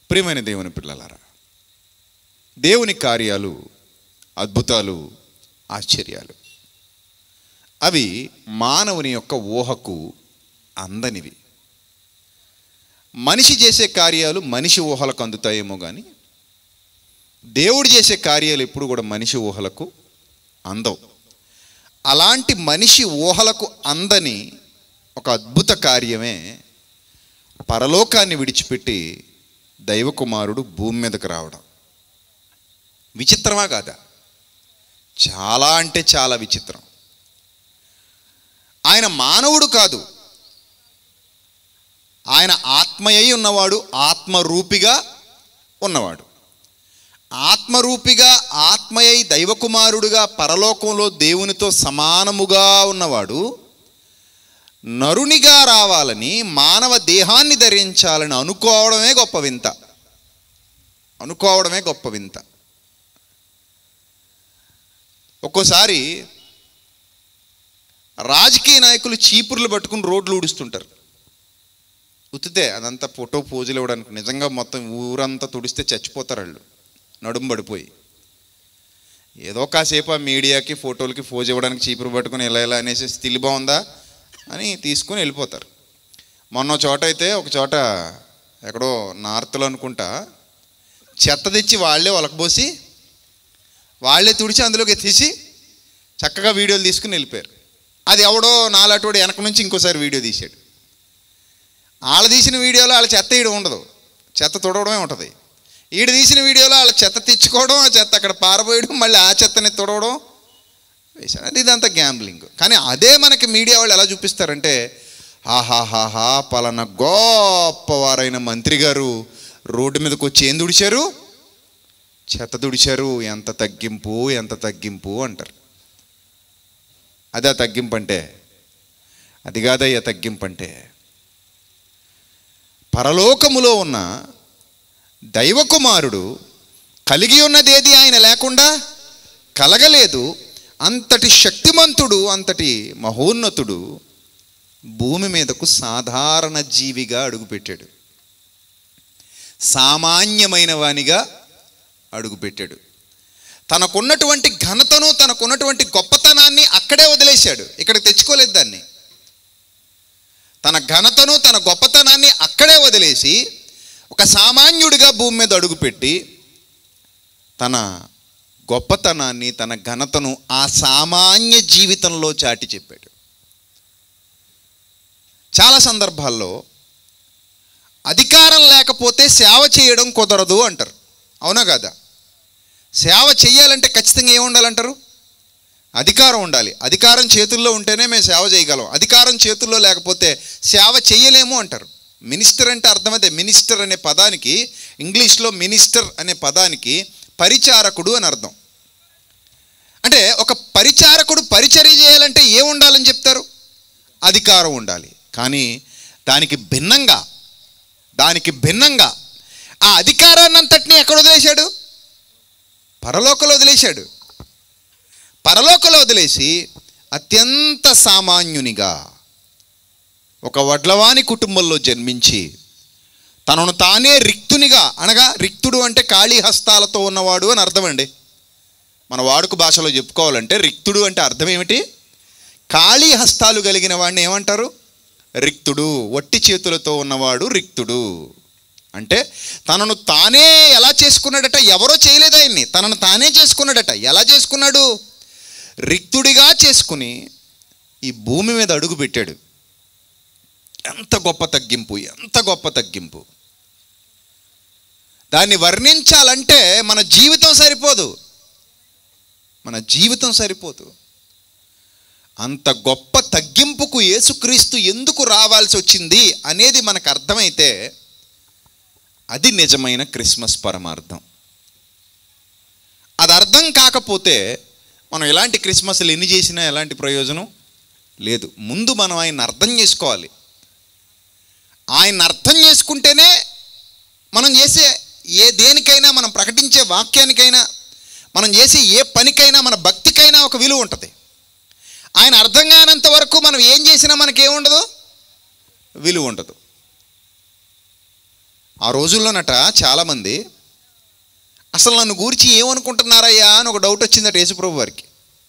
ప్రియమైన దేవుని పిల్లలారా, దేవుని కార్యాలు, అద్భుతాలు, ఆశ్చర్యాలు అవి మానవుని యొక్క ఊహకు అందనివి. మనిషి చేసే కార్యాలు మనిషి ఊహలకు అందుతాయేమో కానీ దేవుడు చేసే కార్యాలు ఎప్పుడు కూడా మనిషి ఊహలకు అందవు. అలాంటి మనిషి ఊహలకు అందని ఒక అద్భుత కార్యమే పరలోకాన్ని విడిచిపెట్టి దైవకుమారుడు భూమి మీదకు రావడం. విచిత్రమా కాదా? చాలా అంటే చాలా విచిత్రం. ఆయన మానవుడు కాదు, ఆయన ఆత్మయై ఉన్నవాడు, ఆత్మరూపిగా ఉన్నవాడు. ఆత్మరూపిగా ఆత్మయై దైవకుమారుడుగా పరలోకంలో దేవునితో సమానముగా ఉన్నవాడు నరునిగా రావాలని, మానవ దేహాన్ని ధరించాలని అనుకోవడమే గొప్ప వింత. అనుకోవడమే గొప్ప వింత. ఒక్కోసారి రాజకీయ నాయకులు చీపుర్లు పట్టుకుని రోడ్లు ఊడుస్తుంటారు. ఉత్తితే అదంతా ఫోటో పోజులు ఇవ్వడానికి. నిజంగా మొత్తం ఊరంతా తుడిస్తే చచ్చిపోతారు వాళ్ళు, నడుము పడిపోయి. ఏదో కాసేపు ఆ మీడియాకి ఫోటోలకి పోజు ఇవ్వడానికి చీపురు పట్టుకుని ఇలా ఇలా అనేసి స్టిల్ బాగుందా అని తీసుకుని వెళ్ళిపోతారు. మొన్న చోట అయితే ఒక చోట ఎక్కడో నార్త్లో అనుకుంటా చెత్త తెచ్చి వాళ్ళే ఒలకబోసి వాళ్ళే తుడిచి అందులోకి తీసి చక్కగా వీడియోలు తీసుకుని వెళ్ళిపోయారు. అది ఎవడో నాలటోడు వెనక నుంచి ఇంకోసారి వీడియో తీశాడు. వాళ్ళు తీసిన వీడియోలో వాళ్ళ చెత్త ఈడ ఉండదు, చెత్త తుడవడమే ఉంటుంది. ఈడ తీసిన వీడియోలో వాళ్ళ చెత్త తెచ్చుకోవడం, ఆ చెత్త అక్కడ పారబోయడం, మళ్ళీ ఆ చెత్తని తుడవడం వేశాడు. అది ఇదంతా గ్యాంబ్లింగ్. కానీ అదే మనకి మీడియా వాళ్ళు ఎలా చూపిస్తారంటే, హాహాహాహా పలానా గొప్పవారైన మంత్రి గారు రోడ్డు మీదకి వచ్చి ఏం తుడిచారు? చెత్త తుడిచారు. ఎంత తగ్గింపు, ఎంత తగ్గింపు అంటారు. అదే తగ్గింపు అంటే? అది కాదయ్యా తగ్గింపు అంటే. పరలోకములో ఉన్న దైవకుమారుడు కలిగి ఉన్నదేది ఆయన లేకుండా కలగలేదు. అంతటి శక్తిమంతుడు, అంతటి మహోన్నతుడు భూమి మీదకు సాధారణ జీవిగా అడుగుపెట్టాడు. సామాన్యమైన వానిగా అడుగుపెట్టాడు. తనకున్నటువంటి ఘనతను, తనకున్నటువంటి గొప్పతనాన్ని అక్కడే వదిలేశాడు, ఇక్కడికి తెచ్చుకోలేదు దాన్ని. తన ఘనతను, తన గొప్పతనాన్ని అక్కడే వదిలేసి ఒక సామాన్యుడిగా భూమి మీద అడుగుపెట్టి తన గొప్పతనాన్ని, తన ఘనతను ఆ సామాన్య జీవితంలో చాటి చెప్పాడు. చాలా సందర్భాల్లో అధికారం లేకపోతే సేవ చేయడం కుదరదు అంటారు. అవునా కాదా? సేవ చేయాలంటే ఖచ్చితంగా ఏముండాలంటారు? అధికారం ఉండాలి. అధికారం చేతుల్లో ఉంటేనే మేము సేవ చేయగలం, అధికారం చేతుల్లో లేకపోతే సేవ చేయలేము అంటారు. మినిస్టర్ అంటే అర్థమైతే, మినిస్టర్ అనే పదానికి ఇంగ్లీష్లో మినిస్టర్ అనే పదానికి పరిచారకుడు అని అర్థం. అంటే ఒక పరిచారకుడు పరిచర్య చేయాలంటే ఏముండాలని చెప్తారు? అధికారం ఉండాలి. కానీ దానికి భిన్నంగా ఆ అధికారాన్ని అంతటినీ ఎక్కడ వదిలేశాడు? పరలోకంలో వదిలేశాడు. పరలోకంలో వదిలేసి అత్యంత సామాన్యునిగా ఒక వడ్లవాని కుటుంబంలో జన్మించి తనను తానే రిక్తునిగా, అనగా రిక్తుడు అంటే ఖాళీ హస్తాలతో ఉన్నవాడు అని అర్థం అండి. మన వాడుక భాషలో చెప్పుకోవాలంటే రిక్తుడు అంటే అర్థం ఏమిటి? ఖాళీ హస్తాలు కలిగిన వాడిని ఏమంటారు? రిక్తుడు. వట్టి చేతులతో ఉన్నవాడు రిక్తుడు. అంటే తనను తానే ఎలా చేసుకున్నాడట? ఎవరో చేయలేదు ఆయన్ని, తనను తానే చేసుకున్నాడట. ఎలా చేసుకున్నాడు? రిక్తుడిగా చేసుకుని ఈ భూమి మీద అడుగు పెట్టాడు. ఎంత గొప్ప తగ్గింపు, ఎంత గొప్ప తగ్గింపు! దాన్ని వర్ణించాలంటే మన జీవితం సరిపోదు, మన జీవితం సరిపోదు. అంత గొప్ప తగ్గింపుకు యేసుక్రీస్తు ఎందుకు రావాల్సి వచ్చింది అనేది మనకు అర్థమైతే అది నిజమైన క్రిస్మస్ పరమార్థం. అది అర్థం కాకపోతే మనం ఎలాంటి క్రిస్మస్లు ఎన్ని చేసినా ఎలాంటి ప్రయోజనం లేదు. ముందు మనం ఆయన అర్థం చేసుకోవాలి. ఆయన అర్థం చేసుకుంటేనే మనం చేసే దేనికైనా, మనం ప్రకటించే వాక్యానికైనా, మనం చేసే ఏ పనికైనా, మన భక్తికైనా ఒక విలువ ఉంటుంది. ఆయన అర్థం కానంత వరకు మనం ఏం చేసినా మనకేముండదు, విలువ ఉండదు. ఆ రోజుల్లోనట చాలామంది అసలు నన్ను గూర్చి ఏమనుకుంటున్నారయ్యా అని ఒక డౌట్ వచ్చిందట యేసుప్రభు వారికి.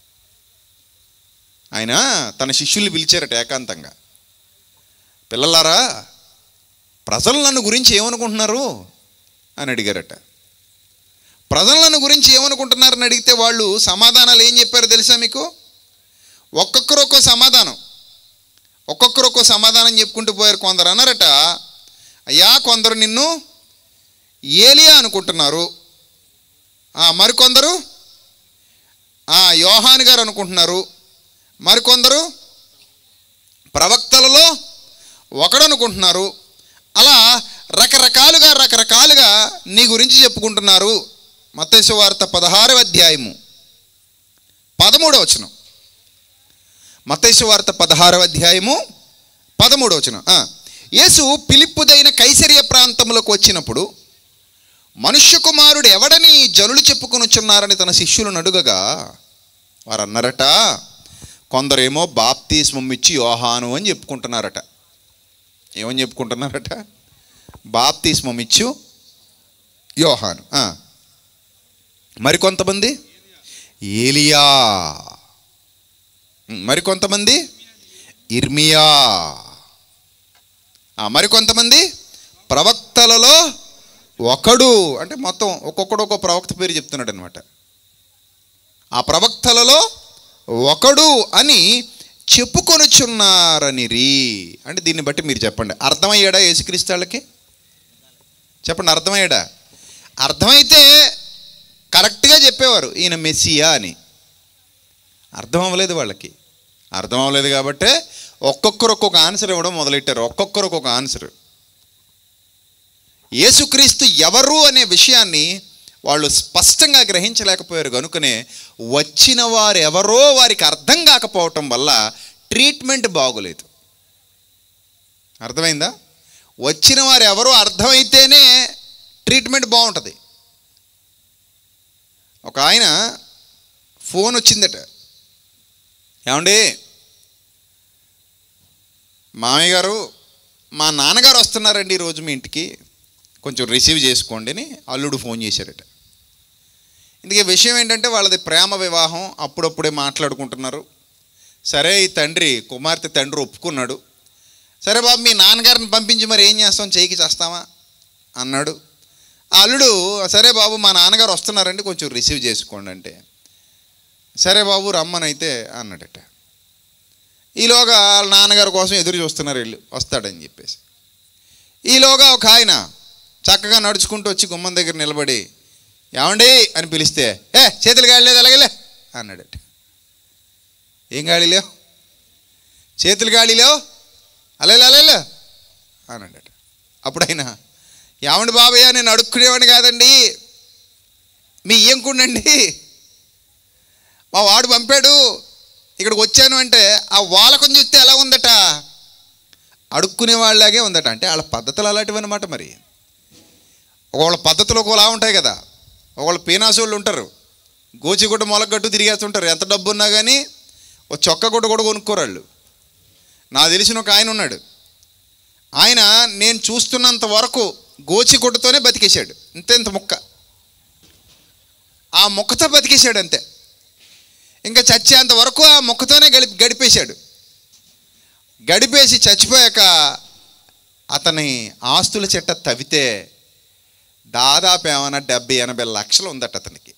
ఆయన తన శిష్యుల్ని పిలిచారట ఏకాంతంగా. పిల్లలారా, ప్రజలు నన్ను గురించి ఏమనుకుంటున్నారు అని అడిగారట. ప్రజలు నన్ను గురించి ఏమనుకుంటున్నారని అడిగితే వాళ్ళు సమాధానాలు ఏం చెప్పారో తెలుసా మీకు? ఒక్కొక్కరు ఒక్కో సమాధానం చెప్పుకుంటూ పోయారు. కొందరు అన్నారట, అయ్యా కొందరు నిన్ను ఏలియా అనుకుంటున్నారు, మరికొందరు యోహాను గారు అనుకుంటున్నారు, మరికొందరు ప్రవక్తలలో ఒకడు అనుకుంటున్నారు. అలా రకరకాలుగా నీ గురించి చెప్పుకుంటున్నారు. మత్తయి సువార్త 16వ అధ్యాయము 13వ వచనం. మత్తయి సువార్త 16వ అధ్యాయము 13వ వచనం. యేసు ఫిలిప్పుదైన కైసరియా ప్రాంతంలోకి వచ్చినప్పుడు మనుష్య కుమారుడు ఎవడని జనులు చెప్పుకొనుచున్నారని తన శిష్యులను అడుగగా వారు అన్నారట, కొందరేమో బాప్తిస్మం ఇచ్చి యోహాను అని చెప్పుకుంటున్నారట. ఏమని చెప్పుకుంటున్నారట? బాప్తిస్మం ఇచ్చు యోహాను. మరికొంతమంది ఏలియా, మరికొంతమంది ఇర్మియా, మరికొంతమంది ప్రవక్తలలో ఒకడు. అంటే మొత్తం ఒక్కొక్కడు ఒక్కొక్క ప్రవక్త పేరు చెప్తున్నాడు అనమాట. ఆ ప్రవక్తలలో ఒకడు అని చెప్పుకొనుచున్నారనిరి. అంటే దీన్ని బట్టి మీరు చెప్పండి, అర్థమయ్యాడా యేసుక్రీస్తు వాళ్ళకి? చెప్పండి, అర్థమయ్యాడా? అర్థమైతే కరెక్ట్గా చెప్పేవారు ఈయన మెస్సియా అని. అర్థం అవ్వలేదు వాళ్ళకి. అర్థం అవ్వలేదు కాబట్టే ఒక్కొక్కరు ఒక్కొక్క ఆన్సర్ ఇవ్వడం మొదలెట్టారు. ఒక్కొక్కరు ఒక్కొక్క ఆన్సర్. యేసుక్రీస్తు ఎవరు అనే విషయాన్ని వాళ్ళు స్పష్టంగా గ్రహించలేకపోయారు. కనుకనే వచ్చిన వారు ఎవరో వారికి అర్థం కాకపోవటం వల్ల ట్రీట్మెంట్ బాగోలేదు. అర్థమైందా? వచ్చిన వారు ఎవరో అర్థమైతేనే ట్రీట్మెంట్ బాగుంటుంది. ఒక ఆయన ఫోన్ వచ్చిందట, ఏమండి మామయ్య గారు, మా నాన్నగారు వస్తున్నారండి ఈరోజు మీ ఇంటికి, కొంచెం రిసీవ్ చేసుకోండి అని అల్లుడు ఫోన్ చేశారట. ఇందుకే విషయం ఏంటంటే వాళ్ళది ప్రేమ వివాహం, అప్పుడప్పుడే మాట్లాడుకుంటున్నారు. సరే ఈ కుమార్తె తండ్రి ఒప్పుకున్నాడు. సరే బాబు మీ నాన్నగారిని పంపించి మరి ఏం చేస్తాం, చేయికి చేస్తామా అన్నాడు. ఆ అల్లుడు సరే బాబు మా నాన్నగారు వస్తున్నారండి కొంచెం రిసీవ్ చేసుకోండి అంటే, సరే బాబు రమ్మనైతే అన్నాడట. ఈలోగా వాళ్ళ నాన్నగారి కోసం ఎదురు చూస్తున్నారు, వీళ్ళు వస్తాడని చెప్పేసి. ఈలోగా ఒక ఆయన చక్కగా నడుచుకుంటూ వచ్చి గుమ్మం దగ్గర నిలబడి ఏమండి అని పిలిస్తే, చేతులు గాలి లేదు అలాగేలే అన్నాడట. ఏం గాలి లేవు, చేతులు గాలి లేవు, అలేలే అన్నాడట. అప్పుడు ఆయన, ఏమండి బాబయ్య నేను అడుక్కునేవాడిని కాదండి, మీ ఇయ్యంకుండండి, మా వాడు పంపాడు ఇక్కడికి వచ్చాను అంటే ఆ వాలకం చూస్తే ఎలా ఉందట, అడుక్కునే వాళ్ళలాగే ఉందట. అంటే వాళ్ళ పద్ధతులు అలాంటివి అనమాట. మరి ఒకళ్ళ పద్ధతులు ఒకలా ఉంటాయి కదా. ఒకళ్ళు పీనాసోళ్ళు ఉంటారు, గోచిగుడ్డ మొలగట్టు తిరిగేస్తుంటారు. ఎంత డబ్బు ఉన్నా కానీ ఒక చొక్క గుడ్డ కూడా కొనుక్కోరాళ్ళు. నాకు తెలిసిన ఒక ఆయన ఉన్నాడు, ఆయన నేను చూస్తున్నంత వరకు గోచిగుడ్డతోనే బతికేశాడు. ఇంత ముక్క, ఆ ముక్కతో బతికేశాడు అంతే. ఇంకా చచ్చేంత వరకు ఆ ముక్కతోనే గడిపేశాడు. గడిపేసి చచ్చిపోయాక అతని ఆస్తుల చెట్ట తవ్వితే దాదాపు ఏమైనా 70-80 లక్షలు ఉందట అతనికి.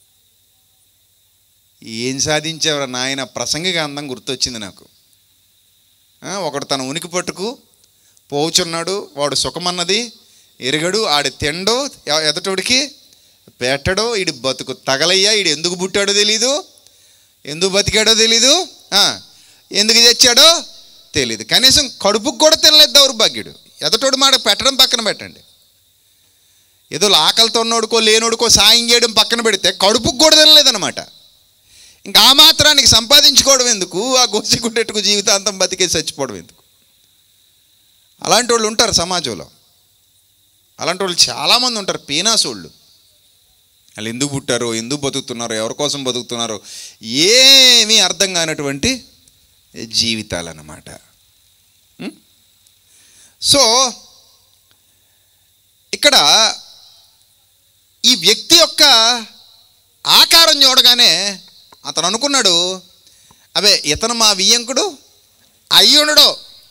ఏం సాధించేవారు నాయన, ప్రసంగిగా అందం గుర్తొచ్చింది నాకు. ఒకడు తన ఉనికి పట్టుకు పోచున్నాడు, వాడు సుఖమన్నది ఎరగడు, ఆడి తిండో ఎదటోడికి పెట్టడో, ఈడి బతుకు తగలయ్యా, ఈడు ఎందుకు పుట్టాడో తెలీదు, ఎందుకు బతికాడో తెలీదు, ఎందుకు తెచ్చాడో తెలీదు, కనీసం కడుపుకు కూడా తినలేదు దౌర్భాగ్యుడు. ఎదటోడు మాట పెట్టడం పక్కన పెట్టండి, ఏదో ఆకలితో ఉన్నోడుకో లేనోడుకో సాయం చేయడం పక్కన పెడితే కడుపుకు కూడా తినలేదన్నమాట. ఇంకా ఆ మాత్రానికి సంపాదించుకోవడం ఎందుకు, ఆ గోసిగుడ్డెట్టుకు జీవితాంతం బతికేసి చచ్చిపోవడం ఎందుకు? అలాంటి వాళ్ళు ఉంటారు సమాజంలో. అలాంటి వాళ్ళు చాలామంది ఉంటారు, పీనాసోళ్ళు. వాళ్ళు ఎందుకు పుట్టారో, ఎందుకు బతుకుతున్నారో, ఎవరి కోసం బతుకుతున్నారో ఏమీ అర్థం కానటువంటి జీవితాలన్నమాట. సో ఇక్కడ ఈ వ్యక్తి యొక్క ఆకారం చూడగానే అతను అనుకున్నాడు, అవే ఇతను మా వియ్యంకుడు అయ్యి ఉండడు,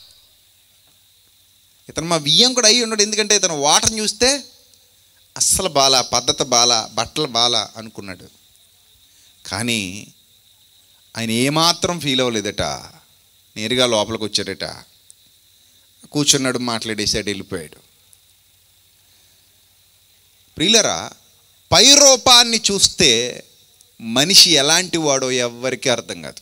ఎందుకంటే ఇతను వాటర్ని చూస్తే అస్సలు బాలా, పద్ధతి బాలా, బట్టలు బాలా అనుకున్నాడు. కానీ ఆయన ఏమాత్రం ఫీల్ అవ్వలేదట. నేరుగా లోపలికి వచ్చాడట, కూర్చున్నాడు, మాట్లాడేసాడు, వెళ్ళిపోయాడు. ప్రియులరా, పై రూపాన్ని చూస్తే మనిషి ఎలాంటి వాడో ఎవ్వరికీ అర్థం కాదు.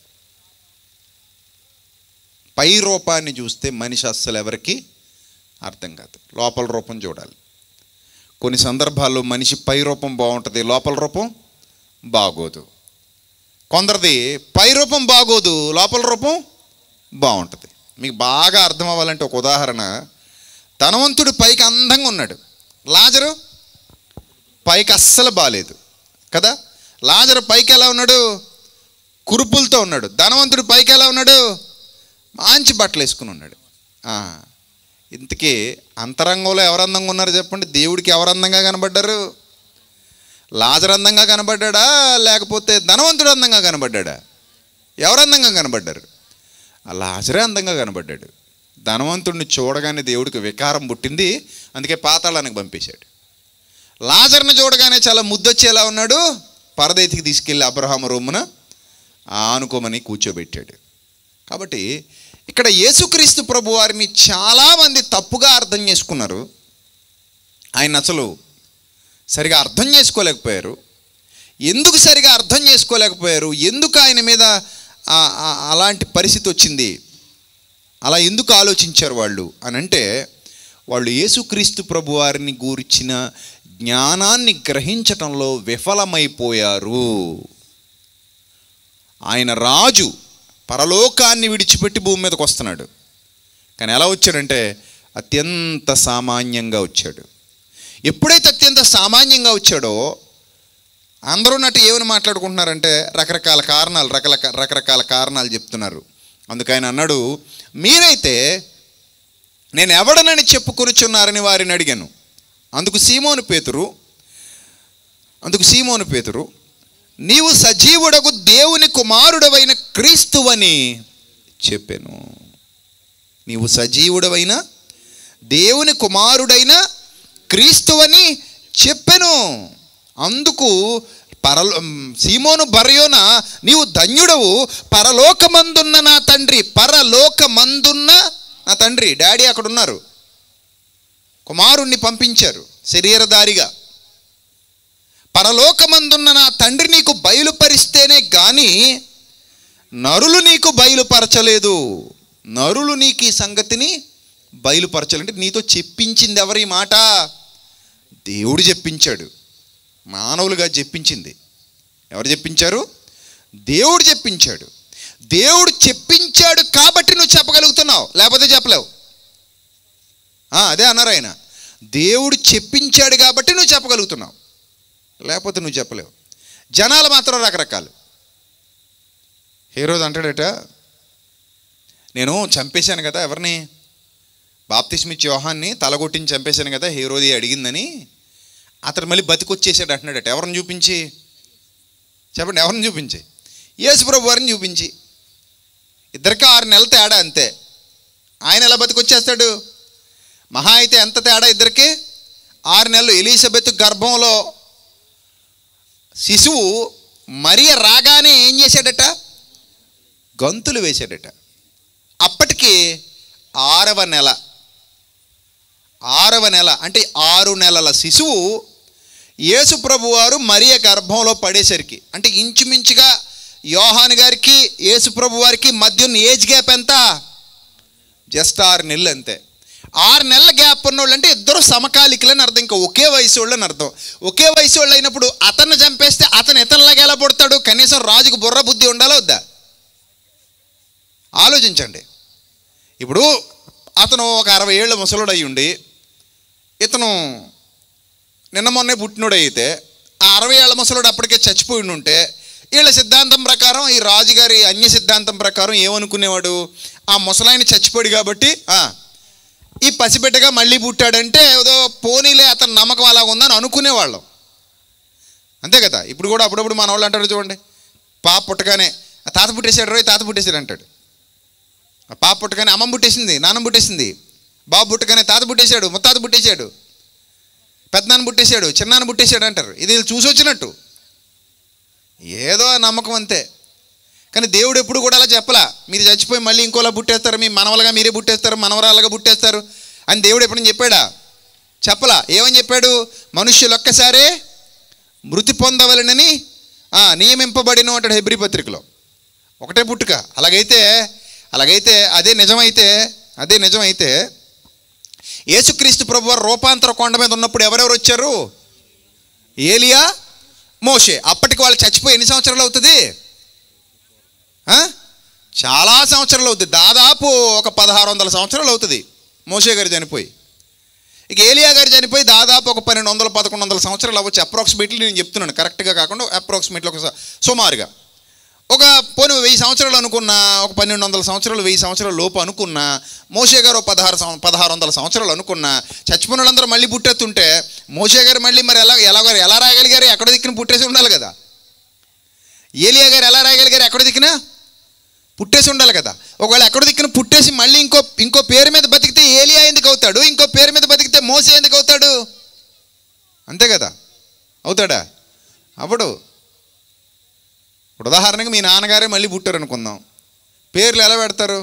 పై రూపాన్ని చూస్తే మనిషి అస్సలు ఎవరికి అర్థం కాదు. లోపల రూపం చూడాలి. కొన్ని సందర్భాల్లో మనిషి పై రూపం బాగుంటుంది, లోపల రూపం బాగోదు. కొందరిది పై రూపం బాగోదు, లోపల రూపం బాగుంటుంది. మీకు బాగా అర్థం అవ్వాలంటే ఒక ఉదాహరణ, ధనవంతుడు పైకి అందంగా ఉన్నాడు, లాజరు పైకి అస్సలు బాలేదు కదా. లాజరు పైకి ఎలా ఉన్నాడు? కురుపులతో ఉన్నాడు. ధనవంతుడు పైకి ఎలా ఉన్నాడు? మంచి బట్టలు వేసుకుని ఉన్నాడు. ఇంతకీ అంతరంగంలో ఎవరు అందంగా ఉన్నారు చెప్పండి? దేవుడికి ఎవరు అందంగా కనబడ్డారు? లాజరు అందంగా కనబడ్డా, లేకపోతే ధనవంతుడు అందంగా కనబడ్డా? ఎవరు అందంగా కనబడ్డారు? ఆ లాజరే అందంగా కనబడ్డాడు. ధనవంతుడిని చూడగానే దేవుడికి వికారం పుట్టింది, అందుకే పాతాళానికి పంపేశాడు. లాజర్ని చూడగానే చాలా ముద్దొచ్చేలా ఉన్నాడు, పరదైతికి తీసుకెళ్ళి అబ్రహాము రొమ్మున ఆనుకోమని కూర్చోబెట్టాడు. కాబట్టి ఇక్కడ యేసుక్రీస్తు ప్రభు వారిని చాలామంది తప్పుగా అర్థం చేసుకున్నారు. ఆయన అసలు సరిగా అర్థం చేసుకోలేకపోయారు. ఎందుకు సరిగా అర్థం చేసుకోలేకపోయారు? ఎందుకు ఆయన మీద అలాంటి పరిస్థితి వచ్చింది? అలా ఎందుకు ఆలోచించారు వాళ్ళు అని అంటే, వాళ్ళు యేసుక్రీస్తు ప్రభు వారిని గూర్చిన జ్ఞానాన్ని గ్రహించటంలో విఫలమైపోయారు. ఆయన రాజు పరలోకాన్ని విడిచిపెట్టి భూమి మీదకి వస్తున్నాడు. కానీ ఎలా వచ్చాడంటే అత్యంత సామాన్యంగా వచ్చాడు. ఎప్పుడైతే అత్యంత సామాన్యంగా వచ్చాడో అందరూ నటు ఏమని మాట్లాడుకుంటున్నారంటే రకరకాల కారణాలు చెప్తున్నారు. అందుకు ఆయన అన్నాడు, మీరైతే నేను ఎవడనని చెప్పుకొనిచున్నారని వారిని అడిగాను. అందుకు సీమోను పేతురు నీవు సజీవుడకు దేవుని కుమారుడవైన క్రీస్తువని చెప్పాను. నీవు సజీవుడవైన దేవుని కుమారుడైన క్రీస్తువని చెప్పాను. అందుకు సీమోను బరయోనా, నీవు ధన్యుడవు, పరలోకమందున్న నా తండ్రి, డాడీ అక్కడ ఉన్నారు, కుమారుణ్ణి పంపించారు శరీరధారిగా. పరలోకమందున్న నా తండ్రి నీకు బయలుపరిస్తేనే గాని నరులు నీకు బయలుపరచలేదు. నరులు నీకు ఈ సంగతిని బయలుపరచాలంటే నీతో చెప్పించింది ఎవరి మాట? దేవుడు చెప్పించాడు. మానవులుగా చెప్పించింది ఎవరు చెప్పించారు? దేవుడు చెప్పించాడు. దేవుడు చెప్పించాడు కాబట్టి నువ్వు చెప్పగలుగుతున్నావు, లేకపోతే చెప్పలేవు. అదే అన్నారు ఆయన, దేవుడు చెప్పించాడు కాబట్టి నువ్వు చెప్పగలుగుతున్నావు, లేకపోతే నువ్వు చెప్పలేవు. జనాలు మాత్రం రకరకాలు. హేరోదు అంటాడట, నేను చంపేశాను కదా ఎవరిని, బాప్తిస్మిచ్చి యోహాన్ని తలగొట్టించి చంపేశాను కదా హేరోది అడిగిందని. అతను మళ్ళీ బతికొచ్చేసాడు అంటున్నాడట. ఎవరిని చూపించి చెప్పండి? ఎవరిని చూపించి? యేసు ప్రభు వారిని చూపించి. ఇద్దరికి 6 నెలల తేడా అంతే. ఆయన ఎలా బతికొచ్చేస్తాడు? మహా అయితే ఎంత తేడా ఇద్దరికి? 6 నెలలు. ఎలీజబెత్ గర్భంలో శిశువు మరియ రాగానే ఏం చేశాడట? గంతులు వేశాడట. అప్పటికి 6వ నెల అంటే 6 నెలల శిశువు యేసు ప్రభు వారు మరియ గర్భంలో పడేసరికి, అంటే ఇంచుమించుగా యోహాను గారికి యేసు ప్రభు వారికి మధ్య ఉన్న ఏజ్ గ్యాప్ ఎంత? జస్ట్ 6 నెలలు అంతే. 6 నెలల గ్యాప్ ఉన్నోళ్ళు అంటే ఇద్దరు సమకాలికులని అర్థం, ఇంకా ఒకే వయసు వాళ్ళని అర్థం. ఒకే వయసు వాళ్ళు అయినప్పుడు అతన్ని చంపేస్తే అతను ఇతనిలాగా ఎలా పుడతాడు? కనీసం రాజుకు బుర్ర బుద్ధి ఉండాలా వద్దా? ఆలోచించండి. ఇప్పుడు అతను ఒక 60 ఏళ్ళ ముసలుడు అయ్యి ఉండి, ఇతను నిన్న మొన్నే పుట్టినోడు అయితే, ఆ 60 ఏళ్ళ ముసలుడు అప్పటికే చచ్చిపోయి ఉంటే, వీళ్ళ సిద్ధాంతం ప్రకారం, ఈ రాజుగారి అన్య సిద్ధాంతం ప్రకారం ఏమనుకునేవాడు? ఆ ముసలాయన చచ్చిపోయాడు కాబట్టి ఈ పసిబిడ్డగా మళ్ళీ పుట్టాడంటే ఏదో పోనీలే అతని నమ్మకం అలా ఉందని అనుకునేవాళ్ళం, అంతే కదా. ఇప్పుడు కూడా అప్పుడప్పుడు మన వాళ్ళు అంటారు చూడండి, పాప పుట్టగానే తాత పుట్టేశాడు రోయ్, తాత పుట్టేశాడు అంటాడు. పాప పుట్టగానే అమ్మమ్మ పుట్టేసింది, నాన్నమ్మ పుట్టేసింది, బాబు పుట్టగానే తాత పుట్టేశాడు, ముత్తాత పుట్టేశాడు, పెద్దనాన్న పుట్టేశాడు, చిన్నాన్న పుట్టేశాడు అంటారు. ఇది చూసి వచ్చినట్టు ఏదో నమ్మకం అంతే. కానీ దేవుడు ఎప్పుడు కూడా అలా చెప్పలా, మీరు చచ్చిపోయి మళ్ళీ ఇంకోలా పుట్టేస్తారు, మీ మనవలుగా మీరే పుట్టేస్తారు, మనవరాలుగా పుట్టేస్తారు అని దేవుడు ఎప్పుడైనా చెప్పాడా? చెప్పలా. ఏమని చెప్పాడు? మనుష్యులు ఒక్కసారే మృతి పొందవలనని నియమింపబడిన అంటాడు హెబ్రీ పత్రికలో. ఒకటే పుట్టుక. అలాగైతే అదే నిజమైతే యేసుక్రీస్తు ప్రభువారు రూపాంతర కొండ మీద ఉన్నప్పుడు ఎవరెవరు వచ్చారు? ఏలియా, మోషే. అప్పటికి వాళ్ళు చచ్చిపోయి ఎన్ని సంవత్సరాలు అవుతుంది? చాలా సంవత్సరాలు అవుతుంది. దాదాపు ఒక 1600 సంవత్సరాలు అవుతుంది మోషే గారు చనిపోయి. ఇక ఏలియా గారు చనిపోయి దాదాపు ఒక 1200-1100 సంవత్సరాలు అవ్వచ్చు. అప్రాక్సిమేట్లీ నేను చెప్తున్నాను, కరెక్ట్గా కాకుండా అప్రాక్సిమేట్లీ ఒక సుమారుగా ఒక 1000 సంవత్సరాలు అనుకున్నా, ఒక 1200 సంవత్సరాలు 1000 సంవత్సరాల లోపు అనుకున్నా, మోషే గారు 1600 సంవత్సరాలు అనుకున్నా, చచ్చిపోయిన వాళ్ళందరూ మళ్ళీ పుట్టేస్తుంటే మోషే గారు మళ్ళీ మరి ఎలా రాయగలిగారు? ఎక్కడ దిక్కున పుట్టేసి ఉండాలి కదా. ఏలియా గారు ఎలా రాయగలిగారు? ఎక్కడ దిక్కున పుట్టేసి ఉండాలి కదా. ఒకవేళ ఎక్కడ దిక్కున పుట్టేసి మళ్ళీ ఇంకో పేరు మీద బతికితే ఏలియా ఎందుకు అవుతాడు? ఇంకో పేరు మీద బతికితే మోసే ఎందుకు అవుతాడు? అంతే కదా, అవుతాడా? అప్పుడు ఉదాహరణకి మీ నాన్నగారే మళ్ళీ పుట్టారు అనుకుందాం, పేర్లు ఎలా పెడతారు?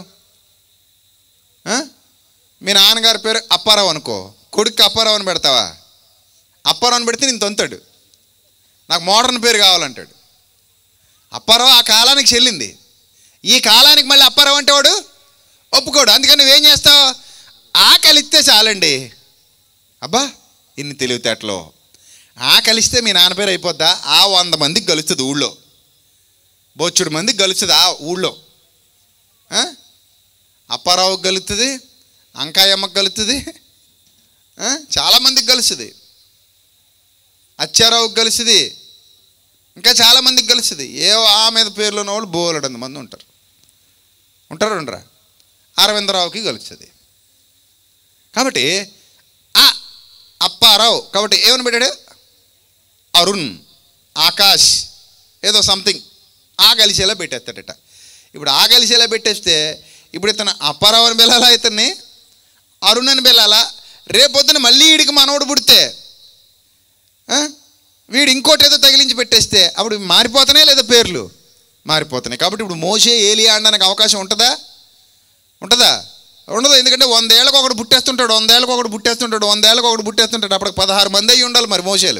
మీ నాన్నగారి పేరు అప్పారావు అనుకో, కొడుకు అప్పారావు అని పెడతావా? అప్పారావు అని పెడితే నేను తొంతాడు, నాకు మోడర్న్ పేరు కావాలంటాడు. అప్పారావు ఆ కాలానికి చెల్లింది, ఈ కాలానికి మళ్ళీ అప్పారావు అంటే వాడు ఒప్పుకోడు. అందుకని నువ్వేం చేస్తావు? కలిస్తే చాలండి. అబ్బా ఇన్ని తెలివితేటలో కలిస్తే మీ నాన్న పేరు అయిపోద్దా? 100 మందికి కలుస్తుంది ఊళ్ళో, బొచ్చుడు మందికి కలుస్తుంది ఆ ఊళ్ళో. అప్పారావుకి కలుస్తుంది, అంకాయమ్మకి కలుస్తుంది, చాలామందికి కలుస్తుంది, అచ్చారావుకి కలుస్తుంది, ఇంకా చాలామందికి కలుస్తుంది. ఆ మీద పేర్లు ఉన్న వాళ్ళు బోలెడంత మంది ఉండరా. అరవిందరావుకి కలుస్తుంది. కాబట్టి అప్పారావు కాబట్టి ఏమని పెట్టాడు? అరుణ్, ఆకాష్, ఏదో సంథింగ్ కలిసేలా పెట్టేస్తాడట. ఇప్పుడు కలిసేలా పెట్టేస్తే ఇప్పుడు ఇతను అప్పారావు అని పిల్లాలా, ఇతన్ని అరుణ్ అని పిల్లాలా? రేపొద్దున మళ్ళీ వీడికి మనవడు పుడితే వీడు ఇంకోటి ఏదో తగిలించి పెట్టేస్తే అప్పుడు మారిపోతున్నాయి లేదా? పేర్లు మారిపోతున్నాయి. కాబట్టి ఇప్పుడు మోషే ఏలియా అనడానికి అవకాశం ఉంటుందా? ఉండదు. ఎందుకంటే 100 ఏళ్ళకు ఒకడు పుట్టేస్తుంటాడు, 100 ఏళ్ళకు ఒకడు పుట్టేస్తుంటాడు. అప్పటికి 16 మంది అయ్యి ఉండాలి మరి మోషేలు.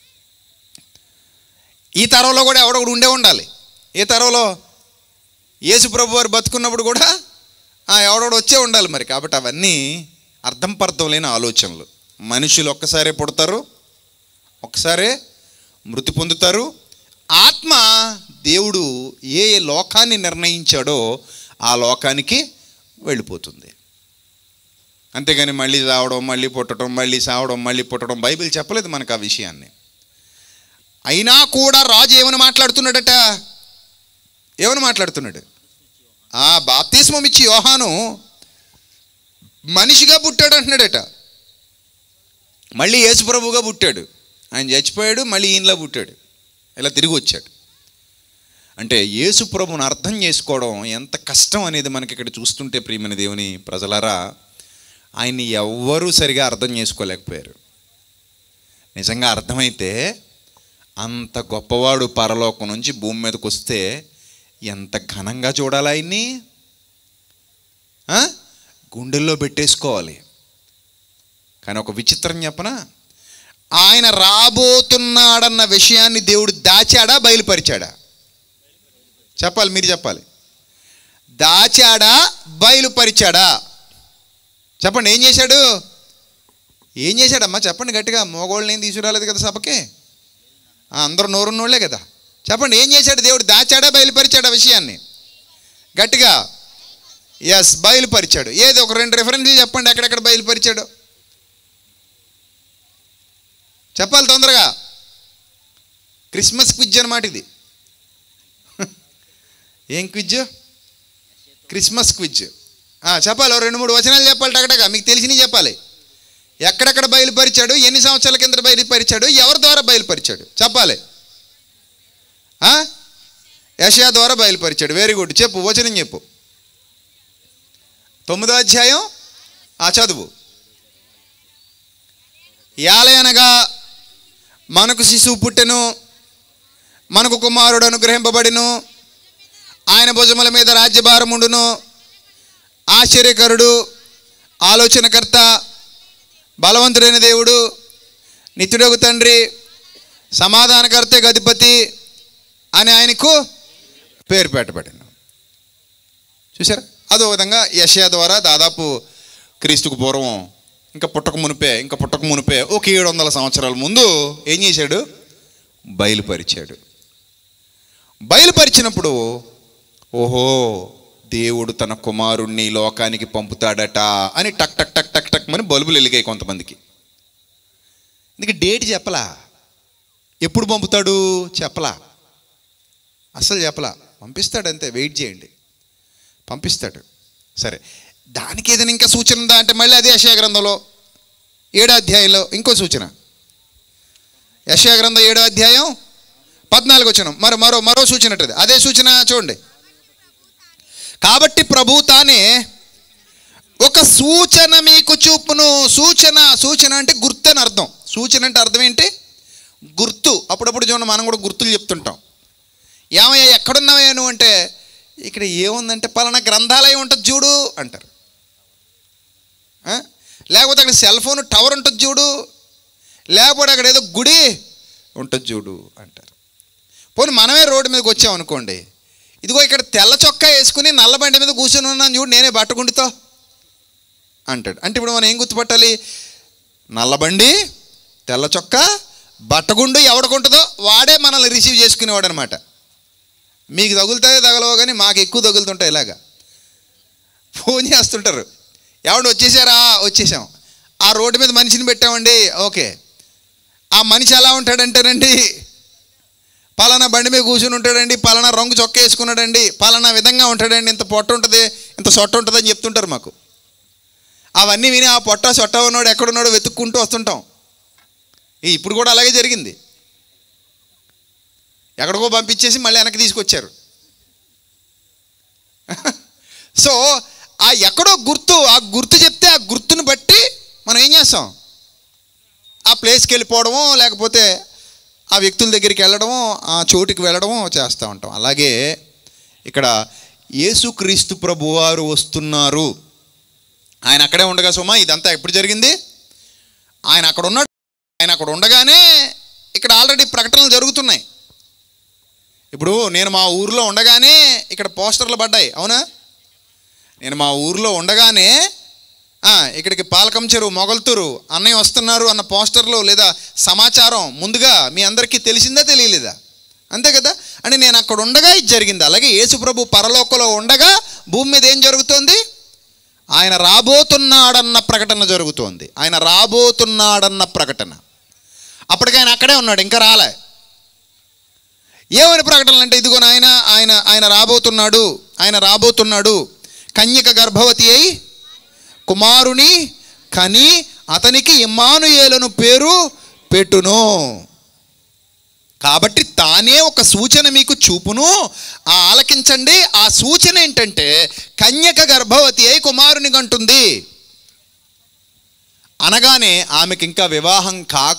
ఈ తరంలో కూడా ఎవడొకడు ఉండే ఉండాలి. ఏ తరంలో? యేసు ప్రభు వారు బతుకున్నప్పుడు కూడా ఎవడోడు వచ్చే ఉండాలి మరి. కాబట్టి అవన్నీ అర్థం పర్థం లేని ఆలోచనలు. మనుషులు ఒక్కసారే పుడతారు, ఒక్కసారే మృతి పొందుతారు. ఆత్మ దేవుడు ఏ లోకాన్ని నిర్ణయించాడో ఆ లోకానికి వెళ్ళిపోతుంది. అంతేగాని మళ్ళీ రావడం, మళ్ళీ పుట్టడం, మళ్ళీ సావడం, మళ్ళీ పుట్టడం బైబిల్ చెప్పలేదు మనకు ఆ విషయాన్ని. అయినా కూడా రాజు ఏమని మాట్లాడుతున్నాడట? బాప్తిస్మం ఇచ్చి యోహాను మనిషిగా పుట్టాడు అంటున్నాడట. మళ్ళీ యేసుప్రభుగా పుట్టాడు, ఆయన చచ్చిపోయాడు, మళ్ళీ ఈయనలా పుట్టాడు, ఇలా తిరిగి వచ్చాడు. అంటే యేసుప్రభుని అర్థం చేసుకోవడం ఎంత కష్టం అనేది మనకి ఇక్కడ చూస్తుంటే ప్రియమైన దేవుని ప్రజలారా, ఆయన్ని ఎవ్వరూ సరిగా అర్థం చేసుకోలేకపోయారు. నిజంగా అర్థమైతే అంత గొప్పవాడు పరలోకం నుంచి భూమి మీదకి వస్తే ఎంత ఘనంగా చూడాలి ఆయన్ని, గుండెల్లో పెట్టేసుకోవాలి. కానీ ఒక విచిత్రం చెప్పనా? ఆయన రాబోతున్నాడన్న విషయాన్ని దేవుడు దాచాడా, బయలుపరిచాడా? చెప్పాలి, మీరు చెప్పాలి. దాచాడా, బయలుపరిచాడా? చెప్పండి. ఏం చేశాడమ్మా? చెప్పండి గట్టిగా. మగోళ్ళని ఏం తీసుకురాలేదు కదా సభకి, అందరూ నోరున్నోళ్లే కదా. చెప్పండి, ఏం చేశాడు దేవుడు? దాచాడా, బయలుపరిచాడా విషయాన్ని? గట్టిగా. బయలుపరిచాడు. ఏది ఒక 2 రిఫరెన్స్లు చెప్పండి, ఎక్కడెక్కడ బయలుపరిచాడు చెప్పాలి తొందరగా. క్రిస్మస్ క్విజ్ అన్నమాట ఇది. ఏం క్విజ్? Christmas quiz. చెప్పాలి, 2-3 వచనాలు చెప్పాలి టకటక, మీకు తెలిసినవి చెప్పాలి. ఎక్కడెక్కడ బయలుపరిచాడు, ఎన్ని సంవత్సరాల కింద బయలుపరిచాడు, ఎవరి ద్వారా బయలుపరిచాడు చెప్పాలి. యెషయా ద్వారా బయలుపరిచాడు. వెరీ గుడ్, చెప్పు, వచనం చెప్పు. 9వ అధ్యాయం చదువు. యాలయనగా మనకు శిశువు పుట్టెను, మనకు కుమారుడు అనుగ్రహింపబడిను, ఆయన భుజముల మీద రాజ్యభారముండును, ఆశ్చర్యకరుడు, ఆలోచనకర్త, బలవంతుడైన దేవుడు, నిత్యుడగు తండ్రి, సమాధానకర్త, గధిపతి అని ఆయనకు పేరు పెట్టబడిను. చూసారా? అదో విధంగా యెషయా ద్వారా దాదాపు క్రీస్తుకు పూర్వం ఇంకా పుట్టక మునిపే ఒక 700 సంవత్సరాల ముందు ఏం చేశాడు? బయలుపరిచినప్పుడు ఓహో, దేవుడు తన కుమారుణ్ణి లోకానికి పంపుతాడట అని టక్ టక్ టక్ టక్ టక్ అని బల్బులు వెలిగాయి కొంతమందికి. ఇందుకు డేట్ చెప్పలా, ఎప్పుడు పంపుతాడు చెప్పలా, అస్సలు చెప్పలా. పంపిస్తాడు అంతే, వెయిట్ చేయండి, పంపిస్తాడు. సరే, దానికి ఏదైనా ఇంకా సూచన ఉందా అంటే మళ్ళీ అదే యెషయా గ్రంథంలో 7వ అధ్యాయంలో ఇంకో సూచన. యెషయా గ్రంథం 7వ అధ్యాయం 14వ వచనం మరో సూచన ఉంటుంది. అదే సూచన చూడండి. కాబట్టి ప్రభు తానే ఒక సూచన మీకు చూపును. సూచన అంటే గుర్తు అని అర్థం. సూచన అంటే అర్థం ఏంటి? గుర్తు. అప్పుడప్పుడు చూడండి, మనం కూడా గుర్తులు చెప్తుంటాం. ఏమయ్యా ఎక్కడున్నావయ్యా నువ్వు అంటే, ఇక్కడ ఏముందంటే పలానా గ్రంథాలయం ఉంటుంది చూడు అంటారు. లేకపోతే అక్కడ సెల్ ఫోన్ టవర్ ఉంటుంది చూడు, లేకపోతే అక్కడ ఏదో గుడి ఉంటుంది చూడు అంటారు. పోనీ మనమే రోడ్డు మీదకి వచ్చామనుకోండి, ఇదిగో ఇక్కడ తెల్ల చొక్కా వేసుకుని నల్ల బండి మీద కూర్చొని ఉన్నాను చూడు, నేనే బట్టగుండితో అంటాడు. అంటే ఇప్పుడు మనం ఏం గుర్తుపట్టాలి? నల్లబండి, తెల్ల చొక్కా, బట్టగుండు ఎవడకుంటుందో వాడే మనల్ని రిసీవ్ చేసుకునేవాడు అనమాట. మీకు తగులుతాయో తగలవో కానీ మాకు ఎక్కువ తగులుతుంటాయి. ఇలాగా ఫోన్ చేస్తుంటారు, ఎవడు వచ్చేసారా? వచ్చేసాం. ఆ రోడ్డు మీద మనిషిని పెట్టామండి, ఓకే. ఆ మనిషి ఎలా ఉంటాడంటేనండి, పలానా బండి మీద కూర్చుని ఉంటాడండి, పలానా రంగు చొక్కా వేసుకున్నాడండి, పలానా విధంగా ఉంటాడండి, ఇంత పొట్ట ఉంటుంది, ఇంత సొట్ట ఉంటుంది అని చెప్తుంటారు మాకు. అవన్నీ విని ఆ పొట్ట సొట్ట ఉన్నాడు ఎక్కడున్నాడో వెతుక్కుంటూ వస్తుంటాం. ఇప్పుడు కూడా అలాగే జరిగింది. ఎక్కడికో పంపించేసి మళ్ళీ వెనక్కి తీసుకొచ్చారు. సో ఆ ఎక్కడో ఆ గుర్తు చెప్తే ఆ గుర్తుని బట్టి మనం ఏం చేస్తాం? ఆ ప్లేస్కి వెళ్ళిపోవడమో, లేకపోతే ఆ వ్యక్తుల దగ్గరికి వెళ్ళడమో, ఆ చోటుకి వెళ్ళడమో చేస్తూ ఉంటాం. అలాగే ఇక్కడ యేసుక్రీస్తు ప్రభువారు వస్తున్నారు. ఆయన అక్కడే ఉండగా సుమా ఇదంతా ఎప్పుడు జరిగింది? ఆయన అక్కడ ఉన్నాడు. ఆయన అక్కడ ఉండగానే ఇక్కడ ఆల్రెడీ ప్రకటనలు జరుగుతున్నాయి. ఇప్పుడు నేను మా ఊరిలో ఉండగానే ఇక్కడ పోస్టర్లు పడ్డాయి, అవునా? నేను మా ఊరిలో ఉండగానే ఇక్కడికి పాలకం చెరువు, మొగల్తూరు అన్నయ్య వస్తున్నారు అన్న పోస్టర్లు లేదా సమాచారం ముందుగా మీ అందరికీ తెలిసిందా తెలియలేదా? అంతే కదా. అంటే నేను అక్కడ ఉండగా ఇది జరిగింది. అలాగే యేసుప్రభు పరలోకంలో ఉండగా భూమి మీద ఏం జరుగుతోంది? ఆయన రాబోతున్నాడన్న ప్రకటన జరుగుతోంది. ఆయన రాబోతున్నాడన్న ప్రకటన. అప్పటికి ఆయన అక్కడే ఉన్నాడు, ఇంకా రాలే. ఏమని ప్రకటనలు అంటే, ఇదిగో ఆయన ఆయన ఆయన రాబోతున్నాడు, ఆయన రాబోతున్నాడు, కన్యక గర్భవతి అయి కుమారుని కని అతనికి ఇమ్మానుయేలును పేరు పెట్టును. కాబట్టి తానే ఒక సూచన మీకు చూపును. ఆలకించండి. ఆ సూచన ఏంటంటే, కన్యక గర్భవతి అయి కుమారుని కంటుంది అనగానే ఆమెకింకా వివాహం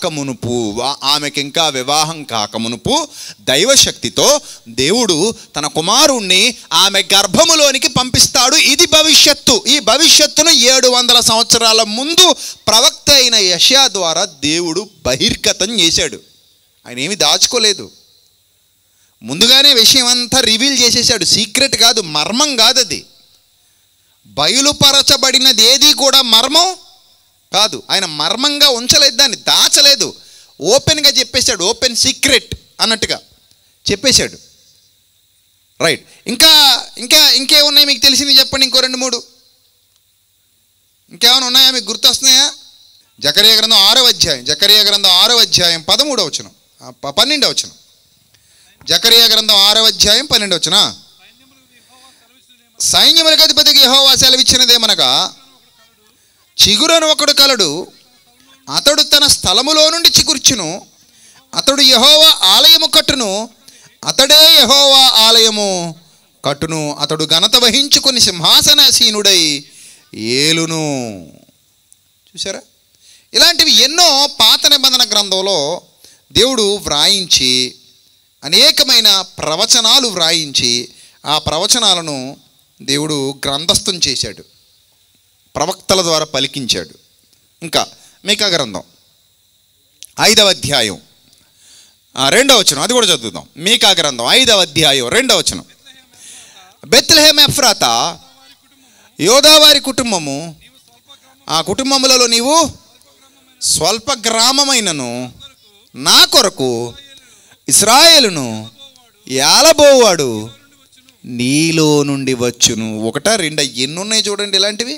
కాకమునుపు దైవశక్తితో దేవుడు తన కుమారుణ్ణి ఆమె గర్భములోనికి పంపిస్తాడు. ఇది భవిష్యత్తు. ఈ భవిష్యత్తును 700 సంవత్సరాల ముందు ప్రవక్త అయిన యెషయా ద్వారా దేవుడు బహిర్గతం చేశాడు. ఆయన ఏమీ దాచుకోలేదు, ముందుగానే విషయం అంతా రివీల్ చేసేసాడు. సీక్రెట్ కాదు, మర్మం కాదు, అది బయలుపరచబడినది ఏది కూడా మర్మం కాదు. ఆయన మర్మంగా ఉంచలేదు, దాన్ని దాచలేదు, ఓపెన్గా చెప్పేశాడు. ఓపెన్ సీక్రెట్ అన్నట్టుగా చెప్పేశాడు. రైట్. ఇంకా ఇంకా ఇంకేమున్నాయి మీకు తెలిసింది చెప్పండి. ఇంకో 2-3 ఇంకేమైనా ఉన్నాయా మీకు గుర్తొస్తున్నాయా? జకరియా గ్రంథం 6వ అధ్యాయం 13వ వచనం 12వ వచనం. జకరియా గ్రంథం 6వ అధ్యాయం 12వ వచనం. సైన్యములకు అధిపతికి యెహోవా సెలవిచ్చినదేమనగా, చిగురను ఒకడు కలడు, అతడు తన స్థలములో నుండి చిగుర్చును, అతడు యెహోవా ఆలయము కట్టును, అతడే యెహోవా ఆలయము కట్టును, అతడు ఘనత వహించుకొని సింహాసనాసీనుడై ఏలును. చూసారా? ఇలాంటివి ఎన్నో పాత నిబంధన గ్రంథంలో దేవుడు వ్రాయించి, అనేకమైన ప్రవచనాలు వ్రాయించి, ఆ ప్రవచనాలను దేవుడు గ్రంథస్థం చేశాడు, ప్రవక్తల ద్వారా పలికించాడు. ఇంకా మీకా గ్రంథం 5వ అధ్యాయం 2వ వచనం, అది కూడా చదువుదాం. మీకా గ్రంథం 5వ అధ్యాయం 2వ వచనం. బెత్లెహేమ్ ఎఫ్రాతా, యోదావారి కుటుంబము, ఆ కుటుంబములలో నీవు స్వల్ప గ్రామమైనను నా కొరకు ఇశ్రాయేలును ఏలబోవాడు నీలో నుండి వచ్చును. ఒకటా రెండా, ఎన్నున్నాయి చూడండి ఇలాంటివి.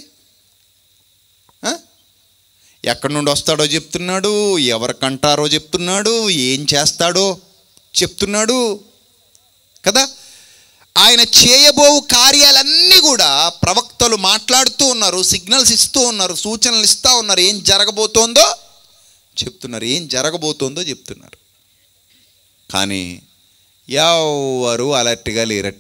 ఎక్కడి నుండి వస్తాడో చెప్తున్నాడు, ఎవరికంటారో చెప్తున్నాడు, ఏం చేస్తాడో చెప్తున్నాడు కదా. ఆయన చేయబోవు కార్యాలన్నీ కూడా ప్రవక్తలు మాట్లాడుతూ ఉన్నారు, సిగ్నల్స్ ఇస్తూ ఉన్నారు, సూచనలు ఇస్తూ ఉన్నారు. ఏం జరగబోతోందో చెప్తున్నారు, ఏం జరగబోతోందో చెప్తున్నారు. కానీ ఎవరు అలర్ట్గా లేరట.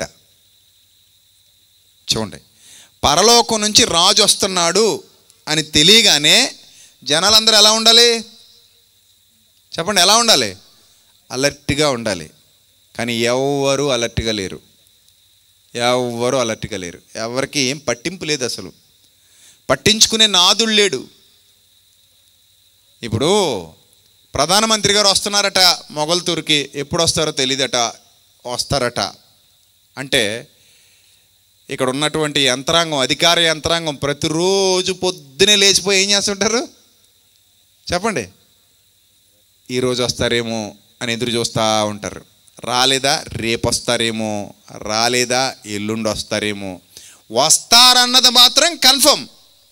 చూడండి, పరలోకం నుంచి రాజు వస్తున్నాడు అని తెలియగానే జనాలందరూ ఎలా ఉండాలి చెప్పండి? ఎలా ఉండాలి? అలర్ట్గా ఉండాలి. కానీ ఎవరు అలర్ట్గా లేరు, ఎవరు అలర్ట్గా లేరు. ఎవరికి ఏం పట్టింపు లేదు, అసలు పట్టించుకునే నాదుడు లేడు. ఇప్పుడు ప్రధానమంత్రి గారు వస్తున్నారట మొగల్తూరుకి, ఎప్పుడు వస్తారో తెలియదట, వస్తారట అంటే ఇక్కడ ఉన్నటువంటి యంత్రాంగం, అధికార యంత్రాంగం ప్రతిరోజు పొద్దునే లేచిపోయి ఏం చేస్తుంటారు చెప్పండి? ఈరోజు వస్తారేమో అని ఎదురు చూస్తూ ఉంటారు. రాలేదా రేపు వస్తారేమో, రాలేదా ఎల్లుండి వస్తారేమో. వస్తారన్నది మాత్రం కన్ఫర్మ్,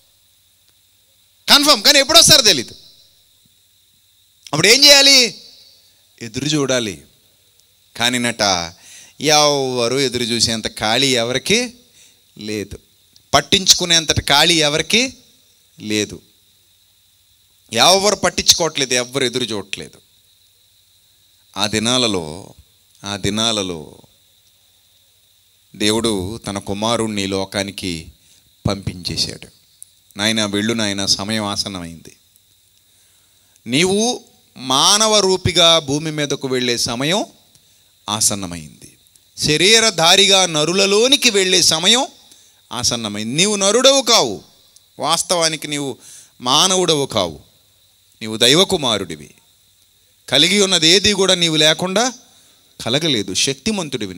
కానీ ఎప్పుడు వస్తారో తెలీదు. అప్పుడు ఏం చేయాలి? ఎదురు చూడాలి. కానీనట ఎవరు ఎదురు చూసేంత ఖాళీ ఎవరికి లేదు, పట్టించుకునేంతటి ఖాళీ ఎవరికి లేదు. ఎవరు పట్టించుకోవట్లేదు, ఎవరు ఎదురు చూడట్లేదు. ఆ దినాలలో దేవుడు తన కుమారుణ్ణి లోకానికి పంపించేశాడు. నాయన వెళ్ళు నాయన, సమయం ఆసన్నమైంది. నీవు మానవ రూపిగా భూమి మీదకు వెళ్ళే సమయం ఆసన్నమైంది. శరీరధారిగా నరులలోనికి వెళ్ళే సమయం ఆసన్నమైంది. నీవు నరుడవు కావు, వాస్తవానికి నీవు మానవుడవు కావు, నీవు దైవకుమారుడివి. కలిగి ఉన్నది ఏది కూడా నీవు లేకుండా కలగలేదు. శక్తిమంతుడివి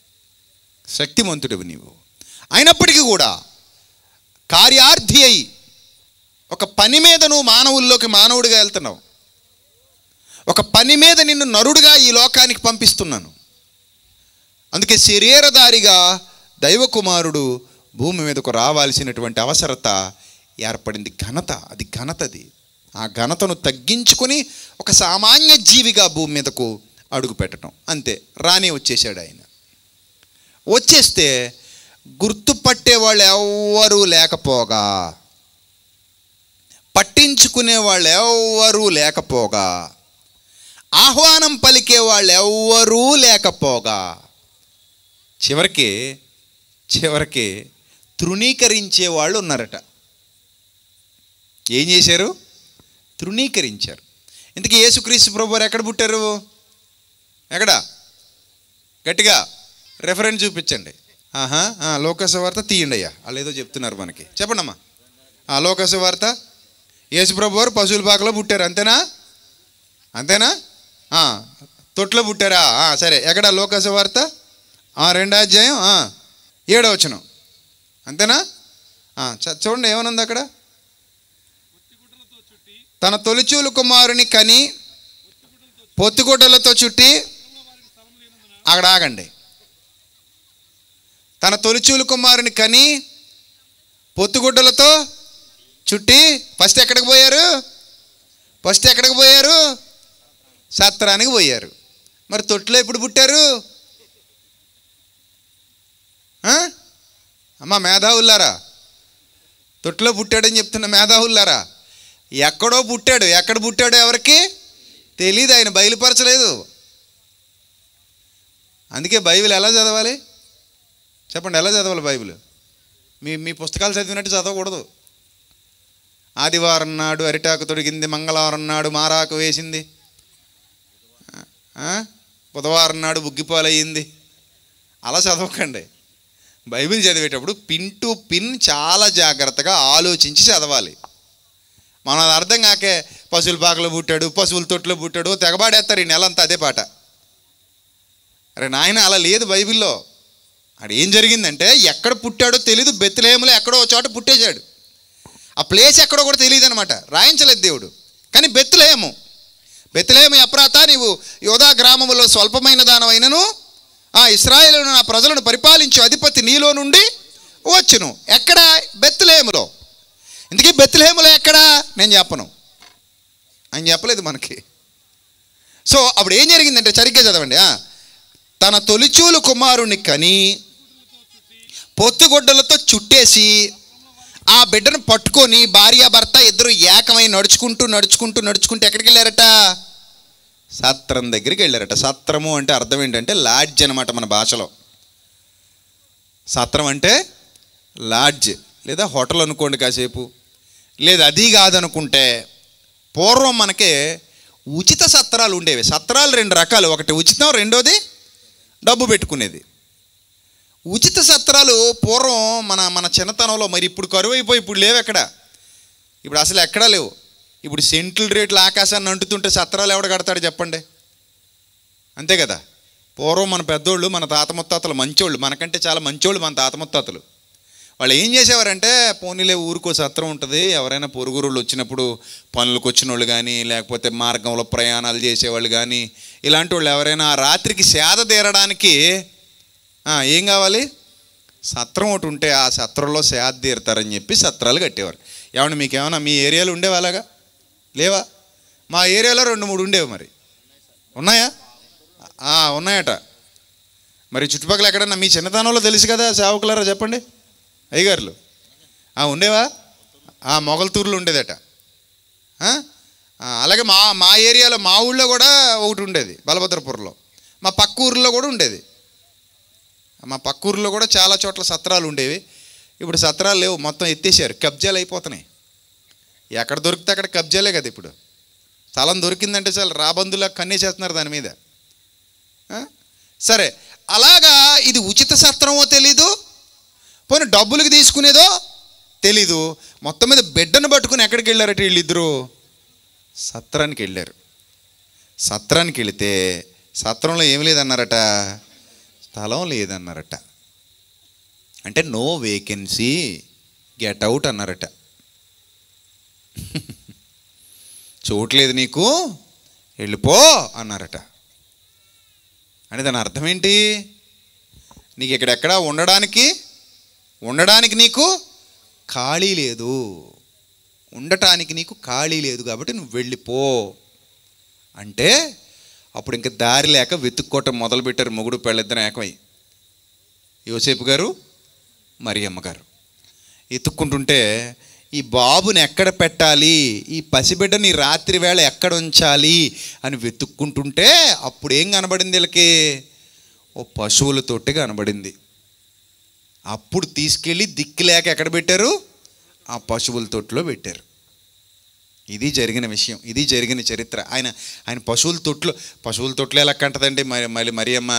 నీవు. అయినప్పటికీ కూడా కార్యార్థి అయి ఒక పని మీద నువ్వు మానవుల్లోకి మానవుడిగా వెళ్తున్నావు. ఒక పని మీద నిన్ను నరుడుగా ఈ లోకానికి పంపిస్తున్నాను. అందుకే శరీరధారిగా దైవకుమారుడు భూమి మీదకు రావాల్సినటువంటి అవసరత ఏర్పడింది. ఘనతది. ఆ ఘనతను తగ్గించుకొని ఒక సామాన్య జీవిగా భూమి మీదకు అడుగు పెట్టడం, అంతే. రానే వచ్చేసాడు ఆయన. వచ్చేస్తే గుర్తుపట్టే వాళ్ళు ఎవ్వరూ లేకపోగా, పట్టించుకునే వాళ్ళు ఎవ్వరూ లేకపోగా, ఆహ్వానం పలికే వాళ్ళు ఎవ్వరూ లేకపోగా, చివరికి తృణీకరించే వాళ్ళు ఉన్నారట. ఏం చేశారు? తృణీకరించారు. ఇంతకీ యేసుక్రీస్తు ప్రభువారు ఎక్కడ పుట్టారు? ఎక్కడ? గట్టిగా రెఫరెన్స్ చూపించండి. లోకాసు వార్త తీయండి అయ్యా, వాళ్ళు ఏదో చెప్తున్నారు మనకి. చెప్పండి అమ్మా. లోకాసు వార్త, యేసు ప్రభువారు పశువుల పాకలో పుట్టారు, అంతేనా? తొట్లో పుట్టారా? సరే. ఎక్కడ? లోకాసు వార్త 2వ అధ్యాయం 7వ వచనం, అంతేనా? చూడండి ఏమనుంది అక్కడ. తన తొలిచూలు కుమారుని కని పొత్తిగుడ్డలతో చుట్టి, అక్కడ ఆగండి. తన తొలిచూలు కుమారుని కని పొత్తిగుడ్డలతో చుట్టి ఫస్ట్ ఎక్కడికి పోయారు? సత్రానికి పోయారు. మరి తొట్టులో ఎప్పుడు పుట్టారు? అమ్మ మేధావులారా, తొట్టులో పుట్టాడని చెప్తున్న మేధావులారా, ఎక్కడో పుట్టాడు. ఎక్కడ పుట్టాడో ఎవరికి తెలీదు, ఆయన బయలుపరచలేదు. అందుకే బైబిల్ ఎలా చదవాలి చెప్పండి? ఎలా చదవాలి బైబిల్? మీ పుస్తకాలు చదివినట్టు చదవకూడదు. ఆదివారం నాడు అరిటాకు తొడిగింది, మంగళవారం నాడు మారాకు వేసింది, బుధవారం నాడు బుగ్గిపాలయ్యింది, అలా చదవకండి. బైబిల్ చదివేటప్పుడు పిన్ టు పిన్ చాలా జాగ్రత్తగా ఆలోచించి చదవాలి. మనం అది అర్థం కాకే పశువుల పాకలో పుట్టాడు, పశువుల తొట్టులో పుట్టాడు, తెగబాడేస్తారు ఈ నెలంతా అదే పాట. అరే నాయన, అలా లేదు బైబిల్లో. అక్కడ ఏం జరిగిందంటే ఎక్కడ పుట్టాడో తెలీదు, బెత్లెహేములో ఎక్కడో చోట పుట్టేశాడు. ఆ ప్లేస్ ఎక్కడో కూడా తెలియదు అనమాట, రాయించలేదు దేవుడు. కానీ బెత్లెహేము ఎప్రాతా, నీవు యోధా గ్రామములో స్వల్పమైన దానమైనను ఇశ్రాయేలును నా ప్రజలను పరిపాలించు అధిపతి నీలో నుండి వచ్చును. ఎక్కడ? బెత్లెహేములో. ఇందుకీ బెత్లెహేములో ఎక్కడా నేను చెప్పను, ఆయన చెప్పలేదు మనకి. సో అప్పుడు ఏం జరిగిందంటే సరిగ్గా చదవండి. తన తొలిచూలు కుమారుని కని పొత్తుగొడ్డలతో చుట్టేసి ఆ బిడ్డను పట్టుకొని భార్యాభర్త ఇద్దరు ఏకమై నడుచుకుంటూ ఎక్కడికి వెళ్ళారట? సత్రం దగ్గరికి వెళ్ళారట. సత్రము అంటే అర్థం ఏంటంటే లాడ్జ్ అనమాట మన భాషలో. సత్రం అంటే లాడ్జ్ లేదా హోటల్ అనుకోండి కాసేపు. లేదు అది కాదనుకుంటే పూర్వం మనకి ఉచిత సత్రాలు ఉండేవి. సత్రాలు రెండు రకాలు, ఒకటి ఉచితం, రెండోది డబ్బు పెట్టుకునేది. ఉచిత సత్రాలు పూర్వం మన చిన్నతనంలో, మరి ఇప్పుడు కరువు అయిపోయి ఇప్పుడు లేవు ఎక్కడ, ఇప్పుడు అసలు ఎక్కడా లేవు. ఇప్పుడు సెంట్రల్ రేట్లు ఆకాశాన్ని అంటుతుంటే సత్రాలు ఎవడ కడతాడు చెప్పండి? అంతే కదా. పూర్వం మన పెద్దోళ్ళు, మన తాత ముత్తాతలు మంచోళ్ళు, మనకంటే చాలా మంచోళ్ళు మన తాత ముత్తాతలు. వాళ్ళు ఏం చేసేవారంటే, పోనీలే ఊరికో సత్రం ఉంటుంది, ఎవరైనా పొరుగురుళ్ళు వచ్చినప్పుడు పనులకు వచ్చిన వాళ్ళు కానీ, లేకపోతే మార్గంలో ప్రయాణాలు చేసేవాళ్ళు కానీ, ఇలాంటి వాళ్ళు ఎవరైనా ఆ రాత్రికి సేద తీరడానికి ఏం కావాలి? సత్రం ఒకటి ఉంటే ఆ సత్రంలో సేద తీరుతారని చెప్పి సత్రాలు కట్టేవారు. ఏమన్నా మీకేమన్నా మీ ఏరియాలో ఉండేవా అలాగా? లేవా? మా ఏరియాలో 2-3 ఉండేవి. మరి ఉన్నాయా? ఉన్నాయట. మరి చుట్టుపక్కల ఎక్కడన్నా మీ చిన్నతనంలో తెలుసు కదా సేవకులారా చెప్పండి, అయ్యగారులు. ఉండేవా? మొగల్తూరులో ఉండేదట. అలాగే మా ఏరియాలో, మా ఊళ్ళో కూడా ఒకటి ఉండేది, బలభద్రపురంలో. మా పక్క ఊరిలో కూడా ఉండేది. మా పక్క ఊరిలో కూడా చాలా చోట్ల సత్రాలు ఉండేవి. ఇప్పుడు సత్రాలు లేవు, మొత్తం ఎత్తేసారు, కబ్జాలు అయిపోతున్నాయి. ఎక్కడ దొరికితే అక్కడ కబ్జాలే కదా. ఇప్పుడు స్థలం దొరికిందంటే చాలు రాబందులా కన్నేసేస్తున్నారు దాని మీద. సరే, అలాగా ఇది ఉచిత సత్రమో తెలీదు, పోనీ డబ్బులకి తీసుకునేదో తెలీదు. మొత్తం మీద బిడ్డను పట్టుకుని ఎక్కడికి వెళ్ళారట వీళ్ళిద్దరూ? సత్రానికి వెళ్ళారు. సత్రానికి వెళితే సత్రంలో ఏమి లేదన్నారట? స్థలం లేదన్నారట. అంటే నో వేకెన్సీ, గెట్ అవుట్ అన్నారట. చోట్లేదు నీకు, వెళ్ళిపో అన్నారట. అంటే దాని అర్థం ఏంటి? నీకు ఇక్కడెక్కడా ఉండడానికి నీకు ఖాళీ లేదు, ఉండటానికి నీకు ఖాళీ లేదు, కాబట్టి నువ్వు వెళ్ళిపో అంటే అప్పుడు ఇంకా దారి లేక వెతుక్కోవటం మొదలుపెట్టారు మొగుడు పెళ్ళిద్దరు ఏకమై. యోసేపు గారు, మరియమ్మ గారు ఎత్తుక్కుంటుంటే ఈ బాబుని ఎక్కడ పెట్టాలి, ఈ పసిబిడ్డని రాత్రి వేళ ఎక్కడ ఉంచాలి అని వెతుక్కుంటుంటే అప్పుడు ఏం కనబడింది వీళ్ళకి? ఓ పశువుల తొట్టి కనబడింది. అప్పుడు తీసుకెళ్ళి దిక్కులేక ఎక్కడ పెట్టారు? ఆ పశువుల తొట్టులో పెట్టారు. ఇది జరిగిన విషయం, ఇది జరిగిన చరిత్ర. ఆయన పశువుల తొట్లో ఎలా కంటదండి మళ్ళీ మరియమ్మ?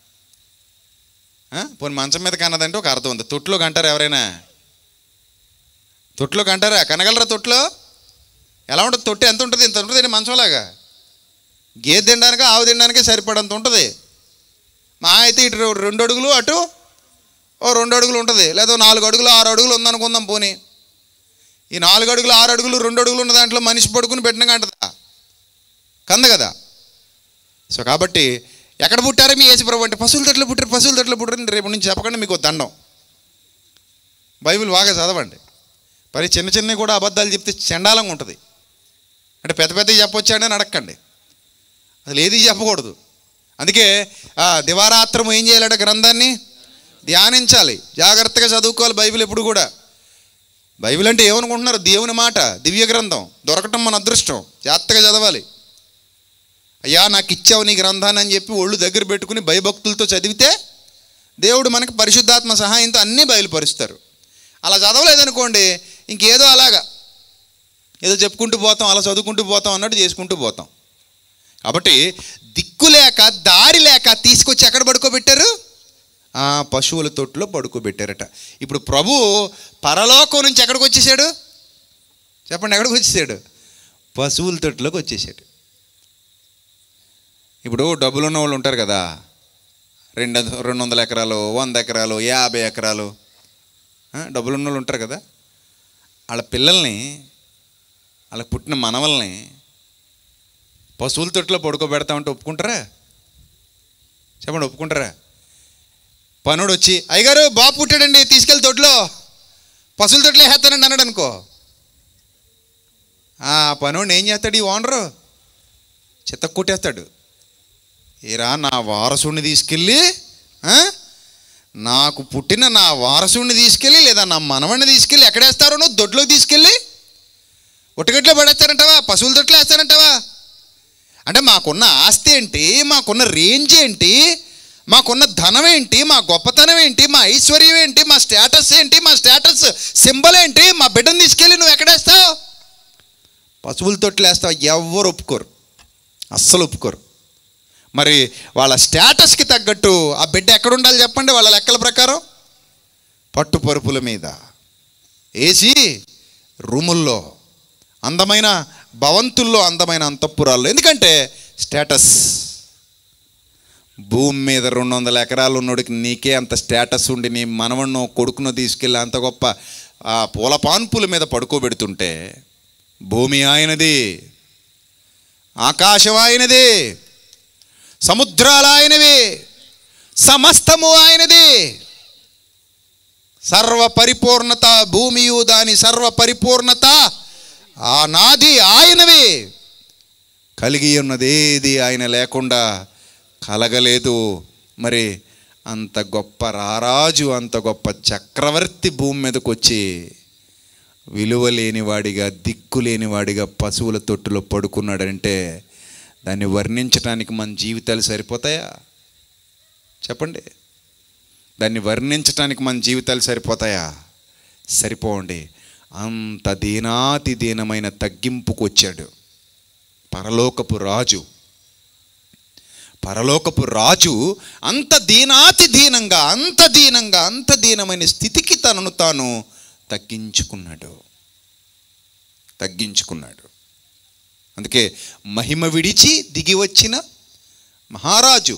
పోనీ మంచం మీద కన్నదంటే ఒక అర్థం ఉంది. తొట్లో కంటారా ఎవరైనా? తొట్లో కంటారా? కనగలరా? తొట్లో ఎలా ఉంటుంది? తొట్టి ఎంత ఉంటుంది? ఇంత ఉంటుంది మంచంలాగా. గేదె తినడానికి, ఆవు తినడానికి సరిపడంత ఉంటుంది. మా అయితే ఇటు 2 అడుగులు, అటు 2 అడుగులు ఉంటుంది, లేదా 4 అడుగులు 6 అడుగులు ఉందనుకుందాం. పోనీ ఈ 4 అడుగులు 6 అడుగులు 2 అడుగులు ఉన్న దాంట్లో మనిషి పడుకుని పెట్టిన కంటదా? కంద కదా. సో కాబట్టి ఎక్కడ పుట్టారో మీ యేసుప్రభు అంటే పశువుల తొట్లో పుట్టారు. రేపు నుంచి చెప్పకండి, మీకు దండం. బైబిల్ బాగా చదవండి. మరి చిన్నవి కూడా అబద్ధాలు చెప్తే చండాలంగా ఉంటుంది. అంటే పెద్దవి చెప్పొచ్చాడని అని అడగండి, అసలు ఏది చెప్పకూడదు. అందుకే దివారాత్రము ఏం చేయాలట? గ్రంథాన్ని ధ్యానించాలి, జాగ్రత్తగా చదువుకోవాలి బైబిల్ ఎప్పుడు కూడా. బైబిల్ అంటే ఏమనుకుంటున్నారు? దేవుని మాట, దివ్య గ్రంథం దొరకటం మన అదృష్టం. జాగ్రత్తగా చదవాలి. అయ్యా నాకు ఇచ్చావు నీ గ్రంథాన్ని అని చెప్పి ఒళ్ళు దగ్గర పెట్టుకుని భయభక్తులతో చదివితే దేవుడు మనకి పరిశుద్ధాత్మ సహాయంతో అన్నీ బయలుపరుస్తారు. అలా చదవలేదనుకోండి, ఇంకేదో అలాగా ఏదో చెప్పుకుంటూ పోతాం, అలా చదువుకుంటూ పోతాం అన్నట్టు చేసుకుంటూ పోతాం. కాబట్టి దిక్కు లేక దారి లేక తీసుకొచ్చి ఎక్కడ పడుకోబెట్టారు? ఆ పశువుల తొట్టులో పడుకోబెట్టారట. ఇప్పుడు ప్రభు పరలోకం నుంచి ఎక్కడికి వచ్చేసాడు చెప్పండి? ఎక్కడికి వచ్చేసాడు? పశువుల తొట్టులోకి వచ్చేసాడు. ఇప్పుడు డబ్బులు ఉన్న వాళ్ళు ఉంటారు కదా, 200 ఎకరాలు, 100 ఎకరాలు, 50 ఎకరాలు డబ్బులు ఉన్న వాళ్ళు ఉంటారు కదా, వాళ్ళ పిల్లల్ని, వాళ్ళకి పుట్టిన మనవల్ని పశువుల తొట్టులో పడుకోబెడతామంటే ఒప్పుకుంటారా? చెప్పండి, ఒప్పుకుంటారా? పనుడు వచ్చి అయ్యగారు బాబు పుట్టాడండి తీసుకెళ్ళి తొట్టులో, పశువుల తొట్టులో వేస్తానండి అన్నాడు అనుకో, ఆ పనుడిని ఏం చేస్తాడు? ఈ ఓనరు చెత్త కొట్టేస్తాడు. ఏరా నా వారసుడిని తీసుకెళ్ళి, నాకు పుట్టిన నా వారసుడిని తీసుకెళ్ళి లేదా నా మనవడిని తీసుకెళ్ళి ఎక్కడేస్తారో నువ్వు? దొడ్లోకి తీసుకెళ్ళి ఒట్టగట్లో పడేస్తారంటావా? పశువుల దొడ్లో వేస్తారంటావా? అంటే మాకున్న ఆస్తి ఏంటి, మాకున్న రేంజ్ ఏంటి, మాకున్న ధనం ఏంటి, మా గొప్పతనం ఏంటి, మా ఐశ్వర్యం ఏంటి, మా స్టేటస్ ఏంటి, మా స్టేటస్ సింబల్ ఏంటి, మా బిడ్డను తీసుకెళ్ళి నువ్వు ఎక్కడేస్తావు? పశువుల తొట్లు వేస్తావు. ఎవరు ఒప్పుకోరు, అస్సలు ఒప్పుకోరు. మరి వాళ్ళ స్టేటస్కి తగ్గట్టు ఆ బిడ్డ ఎక్కడ ఉండాలి చెప్పండి? వాళ్ళ లెక్కల ప్రకారం పట్టు పరుపుల మీద ఏసీ రూముల్లో, అందమైన భవంతుల్లో, అందమైన అంతఃపురాల్లో. ఎందుకంటే స్టేటస్. భూమి మీద 200 ఎకరాలు ఉన్నోడికి నీకే అంత స్టేటస్ ఉండి నీ మనవన్నో కొడుకునో తీసుకెళ్ళి అంత గొప్ప ఆ పూల పాన్పుల మీద పడుకోబెడుతుంటే, భూమి ఆయనది, ఆకాశం ఆయనది, సముద్రాలు ఆయనవి, సమస్తము ఆయనది. సర్వ పరిపూర్ణత భూమియు దాని సర్వ పరిపూర్ణత ఆ నాది ఆయనవి. కలిగి ఉన్నదేది ఆయన లేకుండా కలగలేదు. మరి అంత గొప్ప రారాజు, అంత గొప్ప చక్రవర్తి భూమి మీదకి వచ్చి విలువ లేనివాడిగా, దిక్కు లేనివాడిగా పశువుల తొట్టులో పడుకున్నాడంటే దాన్ని వర్ణించడానికి మన జీవితాలు సరిపోతాయా చెప్పండి? దాన్ని వర్ణించడానికి మన జీవితాలు సరిపోతాయా? సరిపోండి. అంత దీనాతి దీనమైన తగ్గింపుకు వచ్చాడు పరలోకపు రాజు. పరలోకపు రాజు అంత దీనాతి దీనంగా, అంత దీనంగా, అంత దీనమైన స్థితికి తనను తాను తగ్గించుకున్నాడు. అందుకే మహిమ విడిచి దిగి వచ్చిన మహారాజు.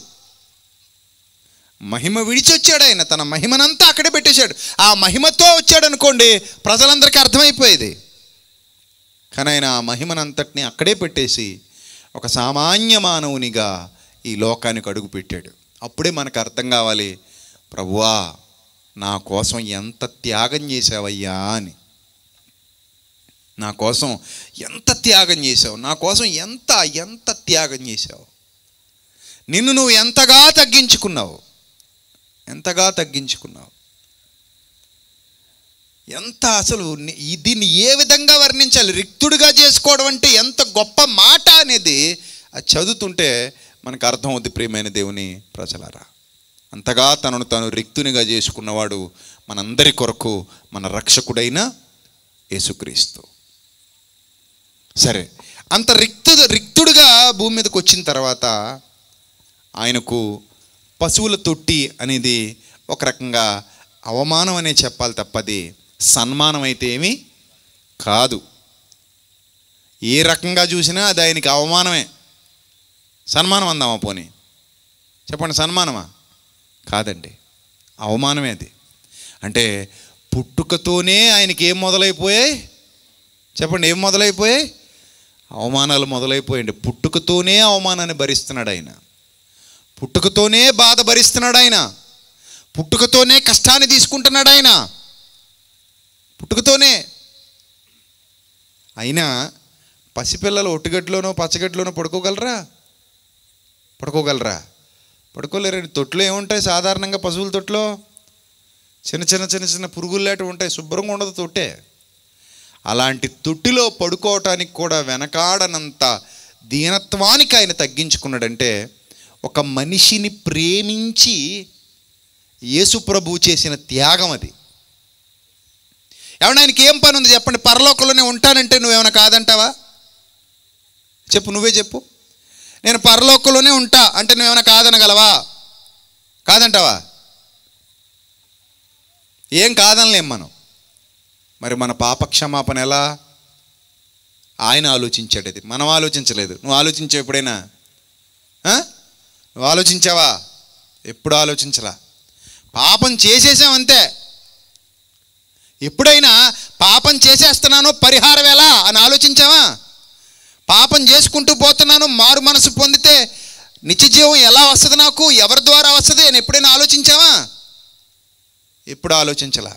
మహిమ విడిచి వచ్చాడు ఆయన. తన మహిమనంతా అక్కడే పెట్టేశాడు. ఆ మహిమతో వచ్చాడు అనుకోండి, ప్రజలందరికీ అర్థమైపోయేది. కానీ ఆయన ఆ మహిమనంతటిని అక్కడే పెట్టేసి ఒక సామాన్య మానవునిగా ఈ లోకానికి అడుగు పెట్టాడు. అప్పుడే మనకు అర్థం కావాలి, ప్రభువా నా కోసం ఎంత త్యాగం చేసావయ్యా అని. నా కోసం ఎంత త్యాగం చేసావు, నా కోసం ఎంత ఎంత త్యాగం చేసావు. నిన్ను నువ్వు ఎంతగా తగ్గించుకున్నావు, ఎంతగా తగ్గించుకున్నావు. ఎంత అసలు దీన్ని ఏ విధంగా వర్ణించాలి? రిక్తుడిగా చేసుకోవడం అంటే ఎంత గొప్ప మాట అనేది అది చదువుతుంటే మనకు అర్థమవుద్ది. ప్రియమైన దేవుని ప్రజలారా, అంతగా తనను తాను రిక్తునిగా చేసుకున్నవాడు మనందరి కొరకు మన రక్షకుడైన యేసుక్రీస్తు. సరే, అంత రిక్తుడుగా భూమి మీదకి వచ్చిన తర్వాత ఆయనకు పశువుల తొట్టి అనేది ఒక రకంగా అవమానం అనే చెప్పాలి తప్పది సన్మానం అయితే ఏమీ కాదు. ఏ రకంగా చూసినా అది ఆయనకి అవమానమే. సన్మానం అందామా పోనీ? చెప్పండి, సన్మానమా? కాదండి, అవమానమే అది. అంటే పుట్టుకతోనే ఆయనకి ఏం మొదలైపోయాయి చెప్పండి? ఏం మొదలైపోయాయి? అవమానాలు మొదలైపోయాయండి. పుట్టుకతోనే అవమానాన్ని భరిస్తున్నాడు ఆయన. పుట్టుకతోనే బాధ భరిస్తున్నాడు ఆయన. పుట్టుకతోనే కష్టాన్ని తీసుకుంటున్నాడు ఆయన. పుట్టుకతోనే. అయినా పసిపిల్లలు ఒట్టుగడ్లోనో పచ్చగడ్లోనో పడుకోగలరా? పడుకోలేరండి. తొట్లో ఏముంటాయి సాధారణంగా? పశువుల తొట్లో చిన్న చిన్న చిన్న చిన్న పురుగుల్లాంటివి ఉంటాయి, శుభ్రంగా ఉండదు తొట్టే. అలాంటి తొట్టిలో పడుకోవటానికి కూడా వెనకాడనంత దీనత్వానికి ఆయన తగ్గించుకున్నాడంటే ఒక మనిషిని ప్రేమించి యేసు ప్రభువు చేసిన త్యాగం అది. ఏమన్నా ఆయనకి ఏం పని ఉంది చెప్పండి? పరలోకంలోనే ఉంటానంటే నువ్వేమైనా కాదంటావా? చెప్పు, నువ్వే చెప్పు. నేను పరలోకంలోనే ఉంటా అంటే నువ్వేమైనా కాదనగలవా? కాదంటావా? ఏం కాదనలేం మనం. మరి మన పాపక్షమాపణ ఎలా? ఆయన ఆలోచించాడు, అది మనం ఆలోచించలేదు. నువ్వు ఆలోచించావు ఎప్పుడైనా? నువ్వు ఆలోచించావా? ఎప్పుడు ఆలోచించలా. పాపం చేసేసామంతే. ఎప్పుడైనా పాపం చేసేస్తున్నానో పరిహారం ఎలా అని ఆలోచించావా? పాపం చేసుకుంటూ పోతున్నాను, మారు మనసు పొందితే నిత్యజీవం ఎలా వస్తుంది, నాకు ఎవరి ద్వారా వస్తుంది అని ఎప్పుడైనా ఆలోచించావా? ఎప్పుడు ఆలోచించలా.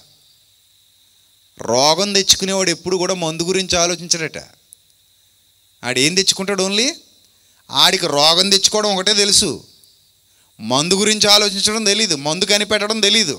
రోగం తెచ్చుకునేవాడు ఎప్పుడు కూడా మందు గురించి ఆలోచించడట. ఆడేం తెచ్చుకుంటాడు? ఓన్లీ ఆడికి రోగం తెచ్చుకోవడం ఒకటే తెలుసు, మందు గురించి ఆలోచించడం తెలీదు, మందు కనిపెట్టడం తెలీదు.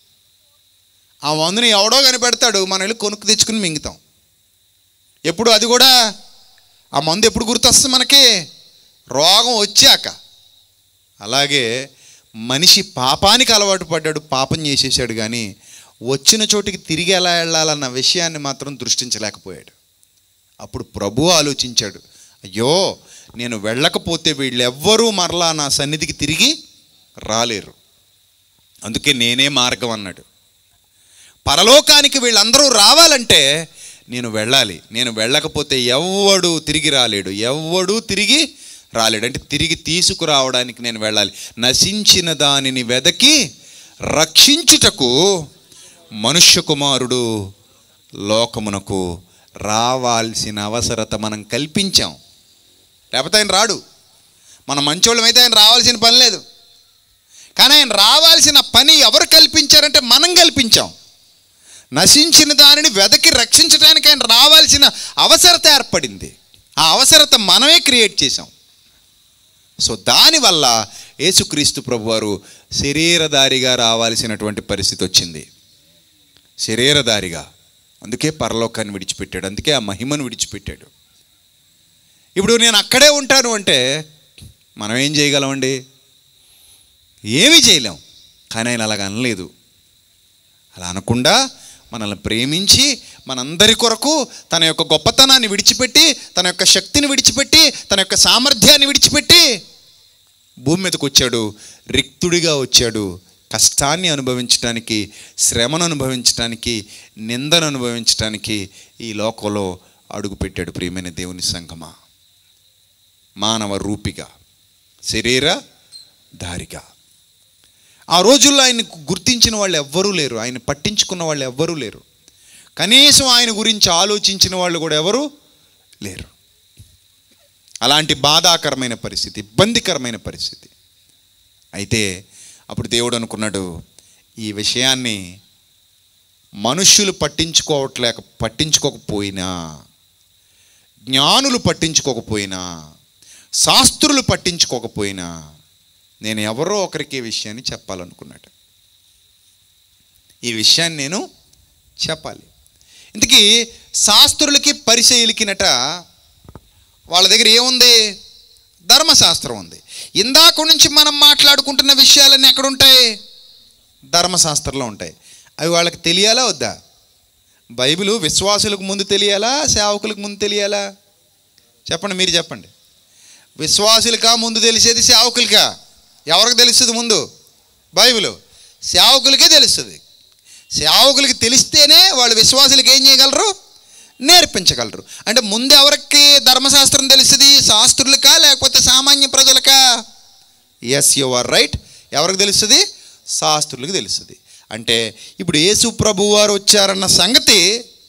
ఆ మందుని ఎవడో కనిపెడతాడు, మనం వెళ్ళి కొనుక్కు తెచ్చుకుని మింగుతాం. ఎప్పుడు అది కూడా ఆ మందు ఎప్పుడు గుర్తొస్తుంది మనకి? రోగం వచ్చాక. అలాగే మనిషి పాపానికి అలవాటు పడ్డాడు, పాపం చేసేసాడు, కానీ వచ్చిన చోటికి తిరిగి ఎలా వెళ్ళాలన్న విషయాన్ని మాత్రం దృష్టించలేకపోయాడు. అప్పుడు ప్రభువు ఆలోచించాడు, అయ్యో నేను వెళ్ళకపోతే వీళ్ళెవ్వరూ మరలా నా సన్నిధికి తిరిగి రాలేరు, అందుకే నేనే మార్గం అన్నాడు. పరలోకానికి వీళ్ళందరూ రావాలంటే నేను వెళ్ళాలి, నేను వెళ్ళకపోతే ఎవ్వడూ తిరిగి రాలేడు, ఎవ్వడూ తిరిగి రాలేడు. అంటే తిరిగి తీసుకురావడానికి నేను వెళ్ళాలి. నశించిన దానిని వెదకి రక్షించుటకు మనుష్య కుమారుడు లోకమునకు రావాల్సిన అవసరత మనం కల్పించాం. లేకపోతే ఆయన రాడు. మన మంచోళ్ళమైతే ఆయన రావాల్సిన పని లేదు. కానీ ఆయన రావాల్సిన పని ఎవరు కల్పించారంటే మనం కల్పించాం. నశించిన దానిని వెదకి రక్షించడానికి ఆయన రావాల్సిన అవసరత ఏర్పడింది. ఆ అవసరత మనమే క్రియేట్ చేసాం. సో దానివల్ల యేసుక్రీస్తు ప్రభువారు శరీరధారిగా రావాల్సినటువంటి పరిస్థితి వచ్చింది. శరీరధారిగా. అందుకే పరలోకాన్ని విడిచిపెట్టాడు, అందుకే ఆ మహిమను విడిచిపెట్టాడు. ఇప్పుడు నేను అక్కడే ఉంటాను అంటే మనం ఏం చేయగలమండి? ఏమీ చేయలేం. కానీ ఆయన అలాగ అనలేదు. అలా అనకుండా మనల్ని ప్రేమించి మనందరి కొరకు తన యొక్క గొప్పతనాన్ని విడిచిపెట్టి, తన యొక్క శక్తిని విడిచిపెట్టి, తన యొక్క సామర్థ్యాన్ని విడిచిపెట్టి భూమి మీదకి వచ్చాడు. రిక్తుడిగా వచ్చాడు. కష్టాన్ని అనుభవించడానికి, శ్రమను అనుభవించడానికి, నిందను అనుభవించడానికి ఈ లోకంలో అడుగుపెట్టాడు. ప్రియమైన దేవుని సంగమా, మానవ రూపిగా, శరీరధారిగా. ఆ రోజుల్లో ఆయన గుర్తించిన వాళ్ళు ఎవ్వరూ లేరు, ఆయన పట్టించుకున్న వాళ్ళు ఎవ్వరూ లేరు, కనీసం ఆయన గురించి ఆలోచించిన వాళ్ళు కూడా ఎవరు లేరు. అలాంటి బాధాకరమైన పరిస్థితి, ఇబ్బందికరమైన పరిస్థితి. అయితే అప్పుడు దేవుడు అనుకున్నాడు, ఈ విషయాన్ని మనుష్యులు పట్టించుకోకపోయినా, జ్ఞానులు పట్టించుకోకపోయినా, శాస్త్రులు పట్టించుకోకపోయినా, నేను ఎవరో ఒకరికి ఈ విషయాన్ని చెప్పాలనుకున్నాడు. ఈ విషయాన్ని నేను చెప్పాలి. ఇంతకీ శాస్త్రులకి పరిసయ్యులకినట వాళ్ళ దగ్గర ఏముంది? ధర్మశాస్త్రం ఉంది. ఇందాక నుంచి మనం మాట్లాడుకుంటున్న విషయాలన్నీ ఎక్కడుంటాయి? ధర్మశాస్త్రంలో ఉంటాయి. అవి వాళ్ళకి తెలియాలా వద్దా? బైబిలు విశ్వాసులకు ముందు తెలియాలా, సేవకులకు ముందు తెలియాలా? చెప్పండి, మీరు చెప్పండి. విశ్వాసులకా ముందు తెలిసేది, సేవకులకా? ఎవరికి తెలుస్తుంది ముందు? బైబిలు సేవకులకే తెలుస్తుంది. సేవకులకి తెలిస్తేనే వాళ్ళు విశ్వాసులకి ఏం చేయగలరు? నేర్పించగలరు. అంటే ముందు ఎవరికి ధర్మశాస్త్రం తెలుస్తుంది? శాస్త్రులకా లేకపోతే సామాన్య ప్రజలకా? Yes, you are right. ఎవరికి తెలుస్తుంది? శాస్త్రులకు తెలుస్తుంది. అంటే ఇప్పుడు యేసు ప్రభువు వారు వచ్చారన్న సంగతి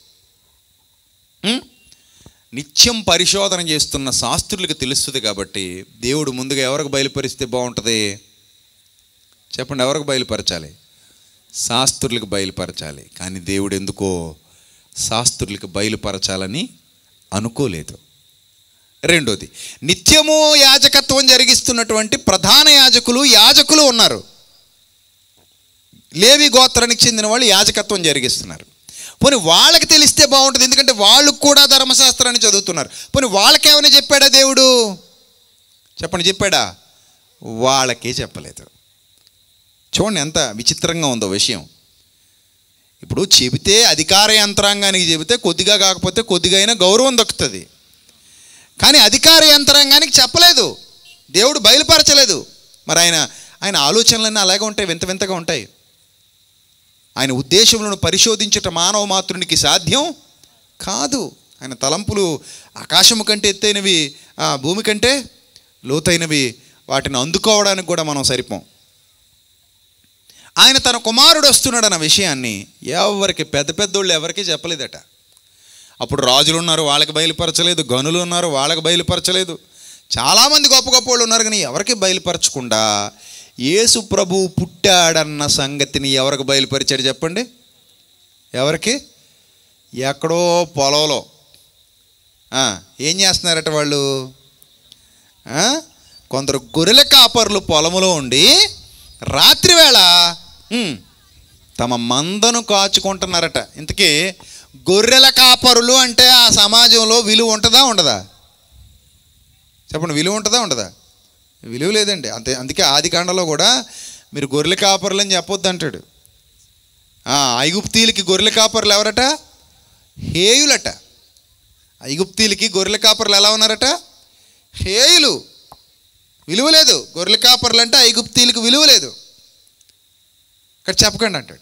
నిత్యం పరిశోధన చేస్తున్న శాస్త్రులకు తెలుస్తుంది. కాబట్టి దేవుడు ముందుగా ఎవరికి బయలుపరిస్తే బాగుంటుంది? చెప్పండి, ఎవరికి బయలుపరచాలి? శాస్త్రులకు బయలుపరచాలి. కానీ దేవుడు ఎందుకో శాస్త్రులకు బయలుపరచాలని అనుకోలేదు. రెండోది, నిత్యము యాజకత్వం జరిగిస్తున్నటువంటి ప్రధాన యాజకులు ఉన్నారు. లేవి గోత్రానికి చెందిన వాళ్ళు యాజకత్వం జరిగిస్తున్నారు. పోనీ వాళ్ళకి తెలిస్తే బాగుంటుంది, ఎందుకంటే వాళ్ళు కూడా ధర్మశాస్త్రాన్ని చదువుతున్నారు. పోనీ వాళ్ళకేమైనా చెప్పాడా దేవుడు? చెప్పండి, చెప్పాడా? వాళ్ళకే చెప్పలేదు. చూడండి ఎంత విచిత్రంగా ఉందో విషయం. ఇప్పుడు చెబితే అధికార యంత్రాంగానికి చెబితే కొద్దిగా కాకపోతే కొద్దిగా అయినా గౌరవం దక్కుతుంది. కానీ అధికార యంత్రాంగానికి చెప్పలేదు, దేవుడు బయలుపరచలేదు. మరి ఆయన ఆలోచనలన్నీ అలాగే ఉంటాయి, వింత వింతగా ఉంటాయి. ఆయన ఉద్దేశములను పరిశోధించటం మానవ మాతృనికి సాధ్యం కాదు. ఆయన తలంపులు ఆకాశము కంటే ఎత్తైనవి, భూమి కంటే లోతైనవి. వాటిని అందుకోవడానికి కూడా మనం సరిపోం. ఆయన తన కుమారుడు వస్తున్నాడన్న విషయాన్ని ఎవరికి, పెద్ద పెద్దోళ్ళు ఎవరికి చెప్పలేదట. అప్పుడు రాజులు ఉన్నారు, వాళ్ళకి బయలుపరచలేదు. గనులు ఉన్నారు, వాళ్ళకి బయలుపరచలేదు. చాలామంది గొప్ప గొప్ప వాళ్ళు ఉన్నారు, కానీ ఎవరికి బయలుపరచకుండా యేసు ప్రభువు పుట్టాడన్న సంగతిని ఎవరికి బయలుపరిచాడు చెప్పండి? ఎవరికి? ఎక్కడో పొలంలో ఏం చేస్తున్నారట వాళ్ళు? కొందరు గొర్రెల కాపర్లు పొలములో ఉండి రాత్రివేళ తమ మందను కాచుకుంటున్నారట. ఇంతకీ గొర్రెల కాపరులు అంటే ఆ సమాజంలో విలువ ఉంటుందా ఉండదా? చెప్పండి, విలువ ఉంటుందా ఉండదా? విలువ లేదండి. అందుకే ఆదికాండలో కూడా మీరు గొర్రెల కాపరులు అని చెప్పొద్దు అంటాడు. ఐగుప్తీలకి గొర్రెల కాపరులు ఎవరట? హేయులట. ఐగుప్తీలకి గొర్రెల కాపరులు ఎలా ఉన్నారట? హేయులు. విలువ లేదు. గొర్రెల కాపరులు అంటే ఐగుప్తీలకు విలువ లేదు. ఇక్కడ చెప్పకండి అంటాడు.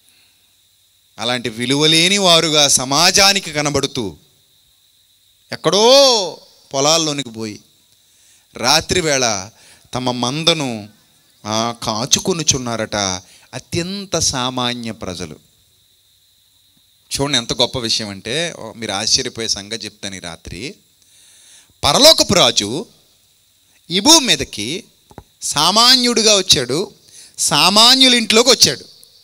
అలాంటి విలువలేని వారుగా సమాజానికి కనబడుతూ ఎక్కడో పొలాల్లోనికి పోయి రాత్రివేళ తమ మందను కాచుకొనుచున్నారట అత్యంత సామాన్య ప్రజలు. చూడండి ఎంత గొప్ప విషయం అంటే, మీరు ఆశ్చర్యపోయే సంగతి చెప్తాను. ఈ రాత్రి పరలోకపు రాజు ఈ భూమి మీదకి సామాన్యుడిగా వచ్చాడు, సామాన్యుల ఇంట్లోకి వచ్చాడు.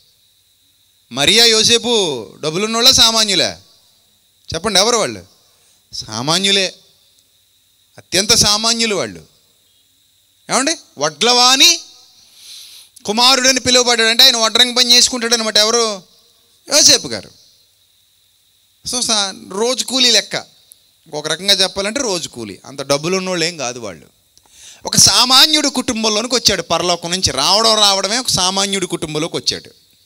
మరియా యోసేపు డబ్బులున్నోళ్ళ సామాన్యులే? చెప్పండి, ఎవరు వాళ్ళు? సామాన్యులే, అత్యంత సామాన్యులు వాళ్ళు. ఏమండి? వడ్లవాణి కుమారుడని పిలువబడ్డాడు. అంటే ఆయన వడ్రంగి పని చేసుకుంటాడు అనమాట. ఎవరు? యోసేపు గారు. సో రోజు కూలీ లెక్క, ఒక రకంగా చెప్పాలంటే రోజు కూలీ. అంత డబ్బులు ఉన్నోళ్ళు ఏం కాదు వాళ్ళు. ఒక సామాన్యుడి కుటుంబంలోనికి వచ్చాడు. పరలోకం నుంచి రావడమే ఒక సామాన్యుడి కుటుంబంలోకి వచ్చాడు.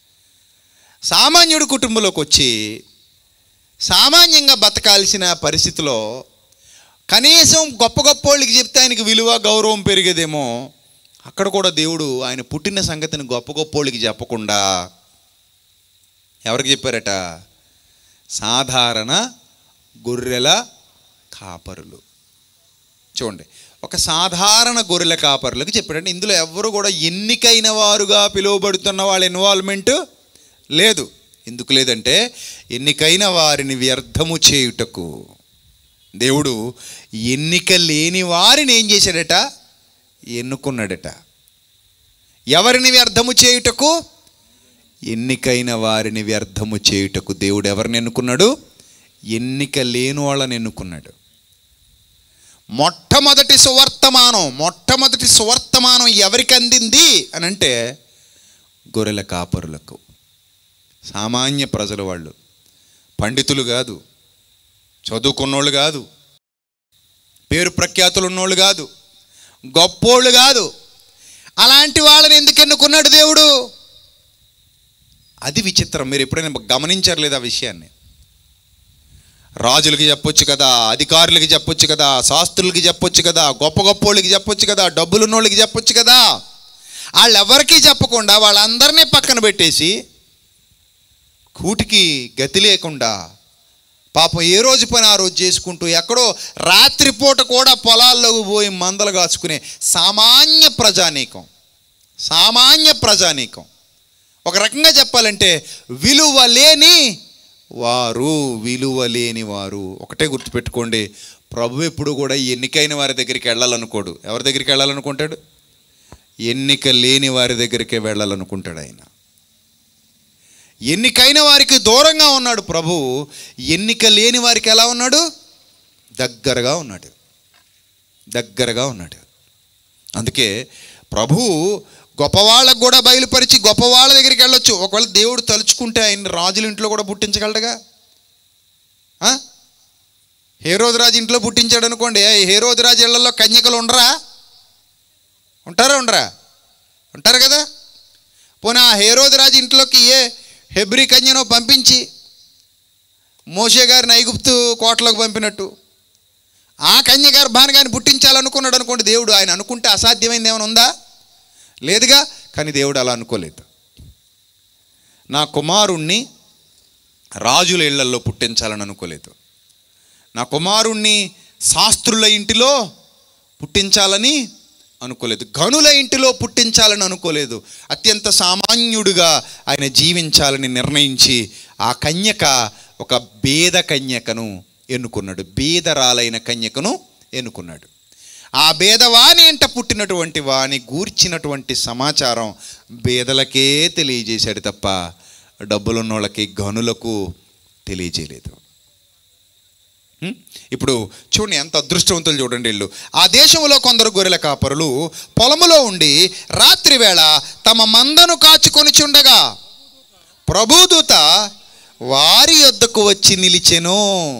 సామాన్యుడి కుటుంబంలోకి వచ్చి సామాన్యంగా బతకాల్సిన పరిస్థితిలో కనీసం గొప్ప గొప్ప వాళ్ళకి చెప్తే ఆయనకి విలువ గౌరవం పెరిగేదేమో, అక్కడ కూడా దేవుడు ఆయన పుట్టిన సంగతిని గొప్ప గొప్ప వాళ్ళకి చెప్పకుండా ఎవరికి చెప్పారట? సాధారణ గొర్రెల కాపరులు. చూడండి, ఒక సాధారణ గొర్రెల కాపరులకు చెప్పాడంటే ఇందులో ఎవరు కూడా ఎన్నికైన వారుగా పిలువబడుతున్న వాళ్ళ ఇన్వాల్వ్మెంట్ లేదు. ఎందుకు లేదంటే ఎన్నికైన వారిని వ్యర్థము చేయుటకు దేవుడు ఎన్నిక లేని వారిని ఏం చేశాడట? ఎన్నుకున్నాడట. ఎవరిని వ్యర్థము చేయుటకు? ఎన్నికైన వారిని వ్యర్థము చేయుటకు దేవుడు ఎవరిని ఎన్నుకున్నాడు? ఎన్నిక లేని వాళ్ళని ఎన్నుకున్నాడు. మొట్టమొదటి సువర్తమానం ఎవరికి అందింది అని అంటే గొర్రెల కాపరులకు. సామాన్య ప్రజలు వాళ్ళు, పండితులు కాదు, చదువుకున్నోళ్ళు కాదు, పేరు ప్రఖ్యాతులు ఉన్నోళ్ళు కాదు, గొప్పోళ్ళు కాదు. అలాంటి వాళ్ళని ఎందుకు ఎన్నుకున్నాడు దేవుడు? అది విచిత్రం. మీరు ఎప్పుడైనా గమనించారు లేదా ఆ విషయాన్ని? రాజులకి చెప్పొచ్చు కదా, అధికారులకి చెప్పొచ్చు కదా, శాస్త్రులకి చెప్పొచ్చు కదా, గొప్ప గొప్పోళ్ళకి చెప్పొచ్చు కదా, డబ్బులున్నోళ్ళకి చెప్పొచ్చు కదా. వాళ్ళెవరికీ చెప్పకుండా వాళ్ళందరినీ పక్కన పెట్టేసి కూటికి గతి లేకుండా పాపం ఏ రోజు పని ఆ రోజు చేసుకుంటూ ఎక్కడో రాత్రిపూట కూడా పొలాల్లోకి పోయి మందలు కాచుకునే సామాన్య ప్రజానీకం. ఒక రకంగా చెప్పాలంటే విలువ లేని వారు. ఒకటే గుర్తుపెట్టుకోండి, ప్రభు ఎప్పుడు కూడా ఎన్నికైన వారి దగ్గరికి వెళ్ళాలనుకోడు. ఎవరి దగ్గరికి వెళ్ళాలనుకుంటాడు? ఎన్నిక లేని వారి దగ్గరికే వెళ్ళాలనుకుంటాడు ఆయన. ఎన్నికైన వారికి దూరంగా ఉన్నాడు ప్రభు. ఎన్నిక లేని వారికి ఎలా ఉన్నాడు? దగ్గరగా ఉన్నాడు. అందుకే ప్రభు గొప్పవాళ్ళకు కూడా బయలుపరిచి గొప్పవాళ్ళ దగ్గరికి వెళ్ళొచ్చు. ఒకవేళ దేవుడు తలుచుకుంటే ఆయన రాజుల ఇంట్లో కూడా పుట్టించగలడుగా. హేరోదు రాజు ఇంట్లో పుట్టించాడు అనుకోండి, హేరోదు రాజు ఇళ్లలో కన్యకలు ఉండరా? ఉంటారు కదా. పోనీ ఆ హేరోదు రాజు ఇంట్లోకి ఏ హెబ్రీ కన్యను పంపించి మోషే గారిని ఐగుప్తు కోటలోకి పంపినట్టు ఆ కన్య గర్భాన్ని కానీ పుట్టించాలనుకున్నాడు అనుకోండి దేవుడు. ఆయన అనుకుంటే అసాధ్యమైంది ఏమైనా ఉందా? లేదుగా. కానీ దేవుడు అలా అనుకోలేదు. నా కుమారుణ్ణి రాజుల ఇళ్లల్లో పుట్టించాలని అనుకోలేదు. నా కుమారుణ్ణి శాస్త్రుల ఇంటిలో పుట్టించాలని అనుకోలేదు. గనుల ఇంటిలో పుట్టించాలని అనుకోలేదు. అత్యంత సామాన్యుడిగా ఆయన జీవించాలని నిర్ణయించి ఆ కన్యక ఒక బేద కన్యకను ఎన్నుకున్నాడు. బేదరాలైన కన్యకను ఎన్నుకున్నాడు. ఆ బేదవాణి ఎంట పుట్టినటువంటి వాని గూర్చినటువంటి సమాచారం బేదలకే తెలియజేశాడు తప్ప డబ్బులున్నోళ్ళకి గనులకు తెలియజేయలేదు. ఇప్పుడు చూడండి ఎంత అదృష్టవంతులు చూడండి వీళ్ళు. ఆ దేశంలో కొందరు గొర్రెల కాపరులు పొలములో ఉండి రాత్రి వేళ తమ మందను కాచుకొని చుండగా ప్రభుదూత వారి యొద్దకు వచ్చి నిలిచెను.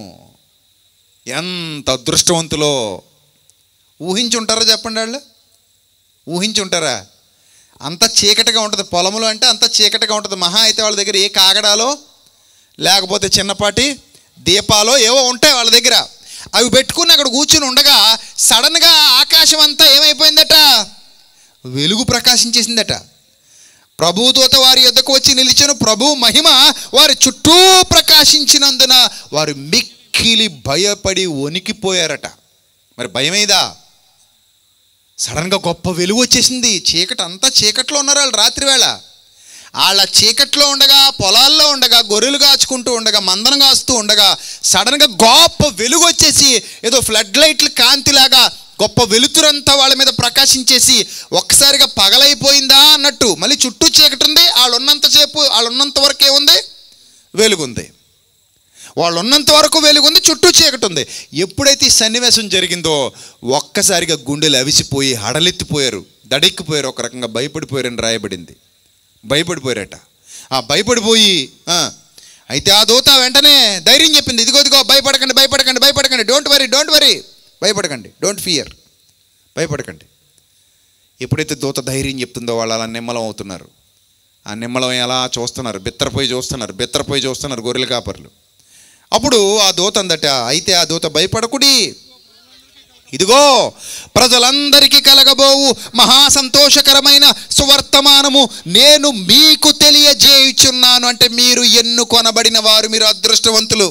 ఎంత అదృష్టవంతులో ఊహించుంటారా చెప్పండి. వాళ్ళు ఊహించుంటారా? అంత చీకటిగా ఉంటుంది పొలములో అంటే, అంత చీకటిగా ఉంటుంది. మహా అయితే వాళ్ళ దగ్గర ఏ కాగడాలో లేకపోతే చిన్నపాటి దీపాలో ఏవో ఉంటాయి వాళ్ళ దగ్గర. అవి పెట్టుకుని అక్కడ కూర్చుని ఉండగా సడన్గా ఆకాశం అంతా ఏమైపోయిందట? వెలుగు ప్రకాశించేసిందట. ప్రభుదూత వారి యొద్దకు వచ్చి నిలిచెను. ప్రభు మహిమ వారి చుట్టూ ప్రకాశించినందున వారు మిక్కిలి భయపడి వణికిపోయారట. మరి భయమేదా? సడన్గా గొప్ప వెలుగు వచ్చేసింది. చీకటి అంతా చీకట్లో ఉన్నారు వాళ్ళు రాత్రి వేళ. వాళ్ళ చీకట్లో ఉండగా, పొలాల్లో ఉండగా, గొర్రెలు కాచుకుంటూ ఉండగా, మందనం కాస్తూ ఉండగా సడన్గా గొప్ప వెలుగు వచ్చేసి ఏదో ఫ్లడ్ లైట్లు కాంతిలాగా గొప్ప వెలుతురంతా వాళ్ళ మీద ప్రకాశించేసి ఒక్కసారిగా పగలైపోయిందా అన్నట్టు. మళ్ళీ చుట్టూ చీకటి ఉంది. వాళ్ళు ఉన్నంత వరకు ఏముంది? వెలుగుంది. వాళ్ళు ఉన్నంత వరకు వెలుగుంది, చుట్టూ చీకటి ఉంది. ఎప్పుడైతే ఈ సన్నివేశం జరిగిందో ఒక్కసారిగా గుండెలు అవిసిపోయి హడలెత్తిపోయారు, దడెక్కిపోయారు, ఒక రకంగా భయపడిపోయారని రాయబడింది. భయపడిపోయారట. ఆ భయపడిపోయి అయితే ఆ దూత వెంటనే ధైర్యం చెప్పింది. ఇదిగో భయపడకండి, డోంట్ వరీ, భయపడకండి, డోంట్ ఫియర్, భయపడకండి. ఎప్పుడైతే దూత ధైర్యం చెప్తుందో వాళ్ళు అలా నిమ్మలం అవుతున్నారు. ఆ నిమ్మలం ఎలా చూస్తున్నారు, బెత్తరపోయి చూస్తున్నారు గొర్రెల కాపర్లు. అప్పుడు ఆ దూత అందట, అయితే ఆ దూత భయపడకుడి, ఇదిగో ప్రజలందరికీ కలగబోవు మహా సంతోషకరమైన సువర్తమానము నేను మీకు తెలియజేయుచున్నాను. అంటే మీరు ఎన్నుకొనబడిన వారు, మీరు అదృష్టవంతులు.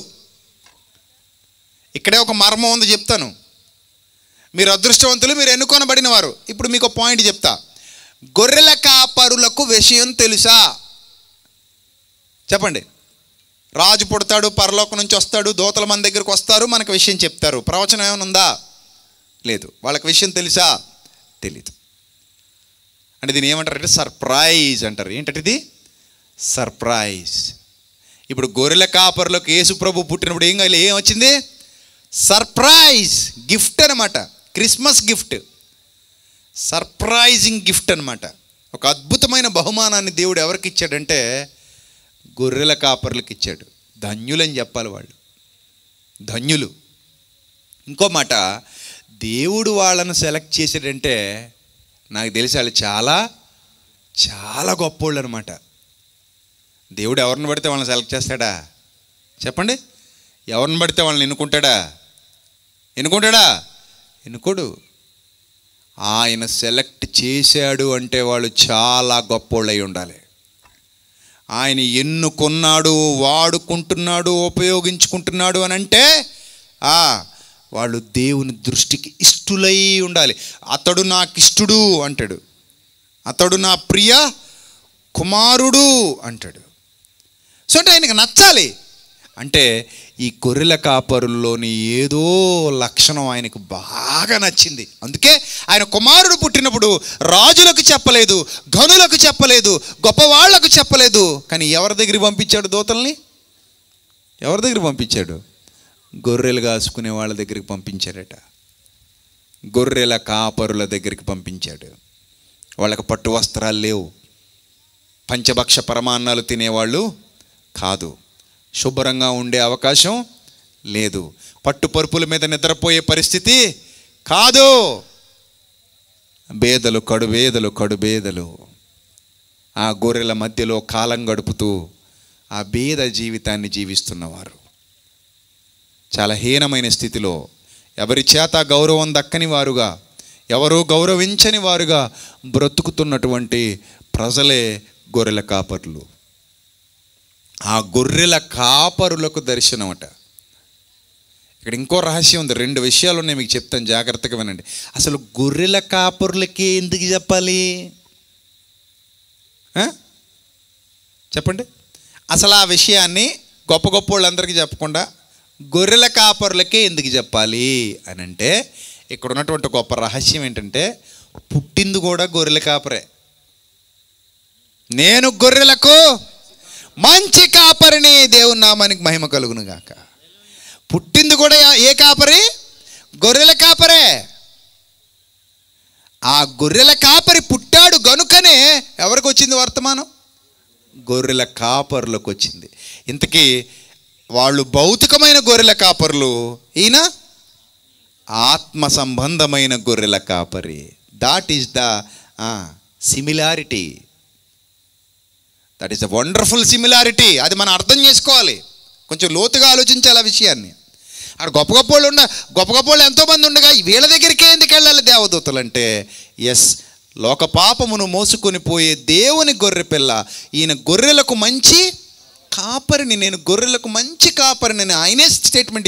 ఇక్కడే ఒక మర్మం ఉంది, చెప్తాను. మీరు అదృష్టవంతులు, మీరు ఎన్నుకొనబడిన వారు. ఇప్పుడు మీకు పాయింట్ చెప్తా. గొర్రెల కాపరులకు విషయం తెలుసా? చెప్పండి. రాజు పుడతాడు, పరలోకం నుంచి వస్తాడు, దూతల మన దగ్గరకు వస్తారు, మనకు విషయం చెప్తారు. ప్రవచనం ఏమైనా ఉందా? లేదు. వాళ్ళకి విషయం తెలుసా? తెలీదు. అంటే దీన్ని ఏమంటారంటే సర్ప్రైజ్ అంటారు. ఏంటంటే ఇది సర్ప్రైజ్. ఇప్పుడు గొర్రెల కాపరులకు యేసు ప్రభు పుట్టినప్పుడు ఏం వచ్చింది? సర్ప్రైజ్ గిఫ్ట్ అనమాట. క్రిస్మస్ గిఫ్ట్, సర్ప్రైజింగ్ గిఫ్ట్ అనమాట. ఒక అద్భుతమైన బహుమానాన్ని దేవుడు ఎవరికి ఇచ్చాడంటే గొర్రెల కాపర్లకు ఇచ్చాడు. ధన్యులని చెప్పాలి వాళ్ళు, ధన్యులు. ఇంకో మాట, దేవుడు వాళ్ళను సెలెక్ట్ చేసాడంటే నాకు తెలిసి వాళ్ళు చాలా చాలా గొప్పోళ్ళు అనమాట. దేవుడు ఎవరిని పడితే వాళ్ళని సెలెక్ట్ చేస్తాడా? చెప్పండి. ఎవరిని పడితే వాళ్ళని ఎన్నుకుంటాడా? ఎన్నుకోడు. ఆయన సెలెక్ట్ చేశాడు అంటే వాళ్ళు చాలా గొప్పోళ్ళు అయి ఉండాలి. ఆయన ఎన్నుకున్నాడు, వాడుకుంటున్నాడు, ఉపయోగించుకుంటున్నాడు అని అంటే వాళ్ళు దేవుని దృష్టికి ఇష్టులై ఉండాలి. అతడు నాకు ఇష్టుడు అంటాడు, అతడు నా ప్రియ కుమారుడు అంటాడు. సో అంటే ఆయనకు నచ్చాలి. అంటే ఈ గొర్రెల కాపరుల్లోని ఏదో లక్షణం ఆయనకు బాగా నచ్చింది. అందుకే ఆయన కుమారుడు పుట్టినప్పుడు రాజులకు చెప్పలేదు, ఘనులకు చెప్పలేదు, గొప్పవాళ్లకు చెప్పలేదు. కానీ ఎవరి దగ్గరికి పంపించాడు దూతల్ని? ఎవరి దగ్గరికి పంపించాడు? గొర్రెలు కాసుకునే వాళ్ళ దగ్గరికి పంపించాడట. గొర్రెల కాపరుల దగ్గరికి పంపించాడు. వాళ్ళకి పట్టు వస్త్రాలు లేవు, పంచభక్ష పరమాన్నాలు తినేవాళ్ళు కాదు, శుభ్రంగా ఉండే అవకాశం లేదు, పట్టు పరుపుల మీద నిద్రపోయే పరిస్థితి కాదు. బేదలు, కడుబేదలు ఆ గొర్రెల మధ్యలో కాలం గడుపుతూ ఆ బేద జీవితాన్ని జీవిస్తున్నవారు, చాలా హీనమైన స్థితిలో, ఎవరి చేత గౌరవం దక్కని వారుగా, ఎవరూ గౌరవించని వారుగా బ్రతుకుతున్నటువంటి ప్రజలే గొర్రెల కాపరులు. ఆ గొర్రెల కాపరులకు దర్శనం అట. ఇక్కడ ఇంకో రహస్యం ఉంది, 2 విషయాలు ఉన్నాయి, మీకు చెప్తాను, జాగ్రత్తగా వినండి. అసలు గొర్రెల కాపరులకే ఎందుకు చెప్పాలి చెప్పండి? అసలు ఆ విషయాన్ని గొప్ప గొప్ప వాళ్ళందరికీ చెప్పకుండా గొర్రెల కాపరులకే ఎందుకు చెప్పాలి అని అంటే, ఇక్కడ ఉన్నటువంటి గొప్ప రహస్యం ఏంటంటే, పుట్టింది కూడా గొర్రెల కాపరే. నేను గొర్రెలకు మంచి కాపరిని, దేవుని నామానికి మహిమ కలుగును గాక. పుట్టింది కూడా ఏ కాపరి? గొర్రెల కాపరే. ఆ గొర్రెల కాపరి పుట్టాడు గనుకనే ఎవరికి వచ్చింది వర్తమానం? గొర్రెల కాపరులకు వచ్చింది. ఇంతకీ వాళ్ళు భౌతికమైన గొర్రెల కాపరులు, ఈయన ఆత్మ సంబంధమైన గొర్రెల కాపరి. That is the similarity, that is the wonderful similarity. అది మనం అర్థం చేసుకోవాలి, కొంచెం లోతుగా ఆలోచించాలి ఆ విషయాన్ని. అక్కడ గొప్ప గొప్ప వాళ్ళు ఎంతోమంది ఉండగా వీళ్ళ దగ్గరికే ఎందుకు వెళ్ళాలి దేవదూతలు అంటే, ఎస్, లోక పాపమును మోసుకొని పోయే దేవుని గొర్రె పిల్ల, ఈయన గొర్రెలకు మంచి కాపరిని, నేను గొర్రెలకు మంచి కాపరిని అని ఆయనే స్టేట్మెంట్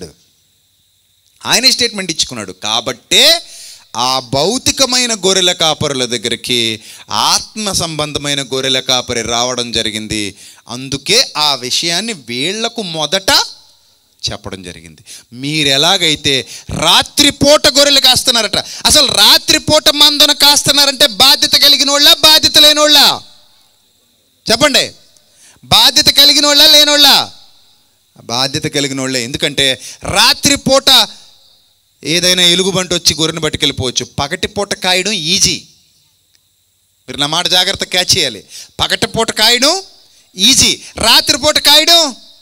ఇచ్చుకున్నాడు. కాబట్టే ఆ భౌతికమైన గొర్రెల కాపరుల దగ్గరికి ఆత్మ సంబంధమైన గొర్రెల కాపరి రావడం జరిగింది. అందుకే ఆ విషయాన్ని వీళ్లకు మొదట చెప్పడం జరిగింది. మీరు ఎలాగైతే రాత్రిపూట గొర్రెలు కాస్తున్నారట, అసలు రాత్రిపూట మందను కాస్తున్నారంటే బాధ్యత కలిగిన వాళ్ళ, బాధ్యత లేని వాళ్ళ? చెప్పండి, బాధ్యత కలిగిన వాళ్ళ, లేనోళ్ళ? బాధ్యత కలిగిన వాళ్ళే. ఎందుకంటే రాత్రిపూట ఏదైనా ఎలుగుబంటి వచ్చి గొర్రెను పట్టుకెళ్ళిపోవచ్చు. పగటిపూట కాయడం ఈజీ. మీరు నా మాట జాగ్రత్త క్యాచ్ చేయాలి. పగటిపూట కాయడం ఈజీ, రాత్రిపూట కాయడం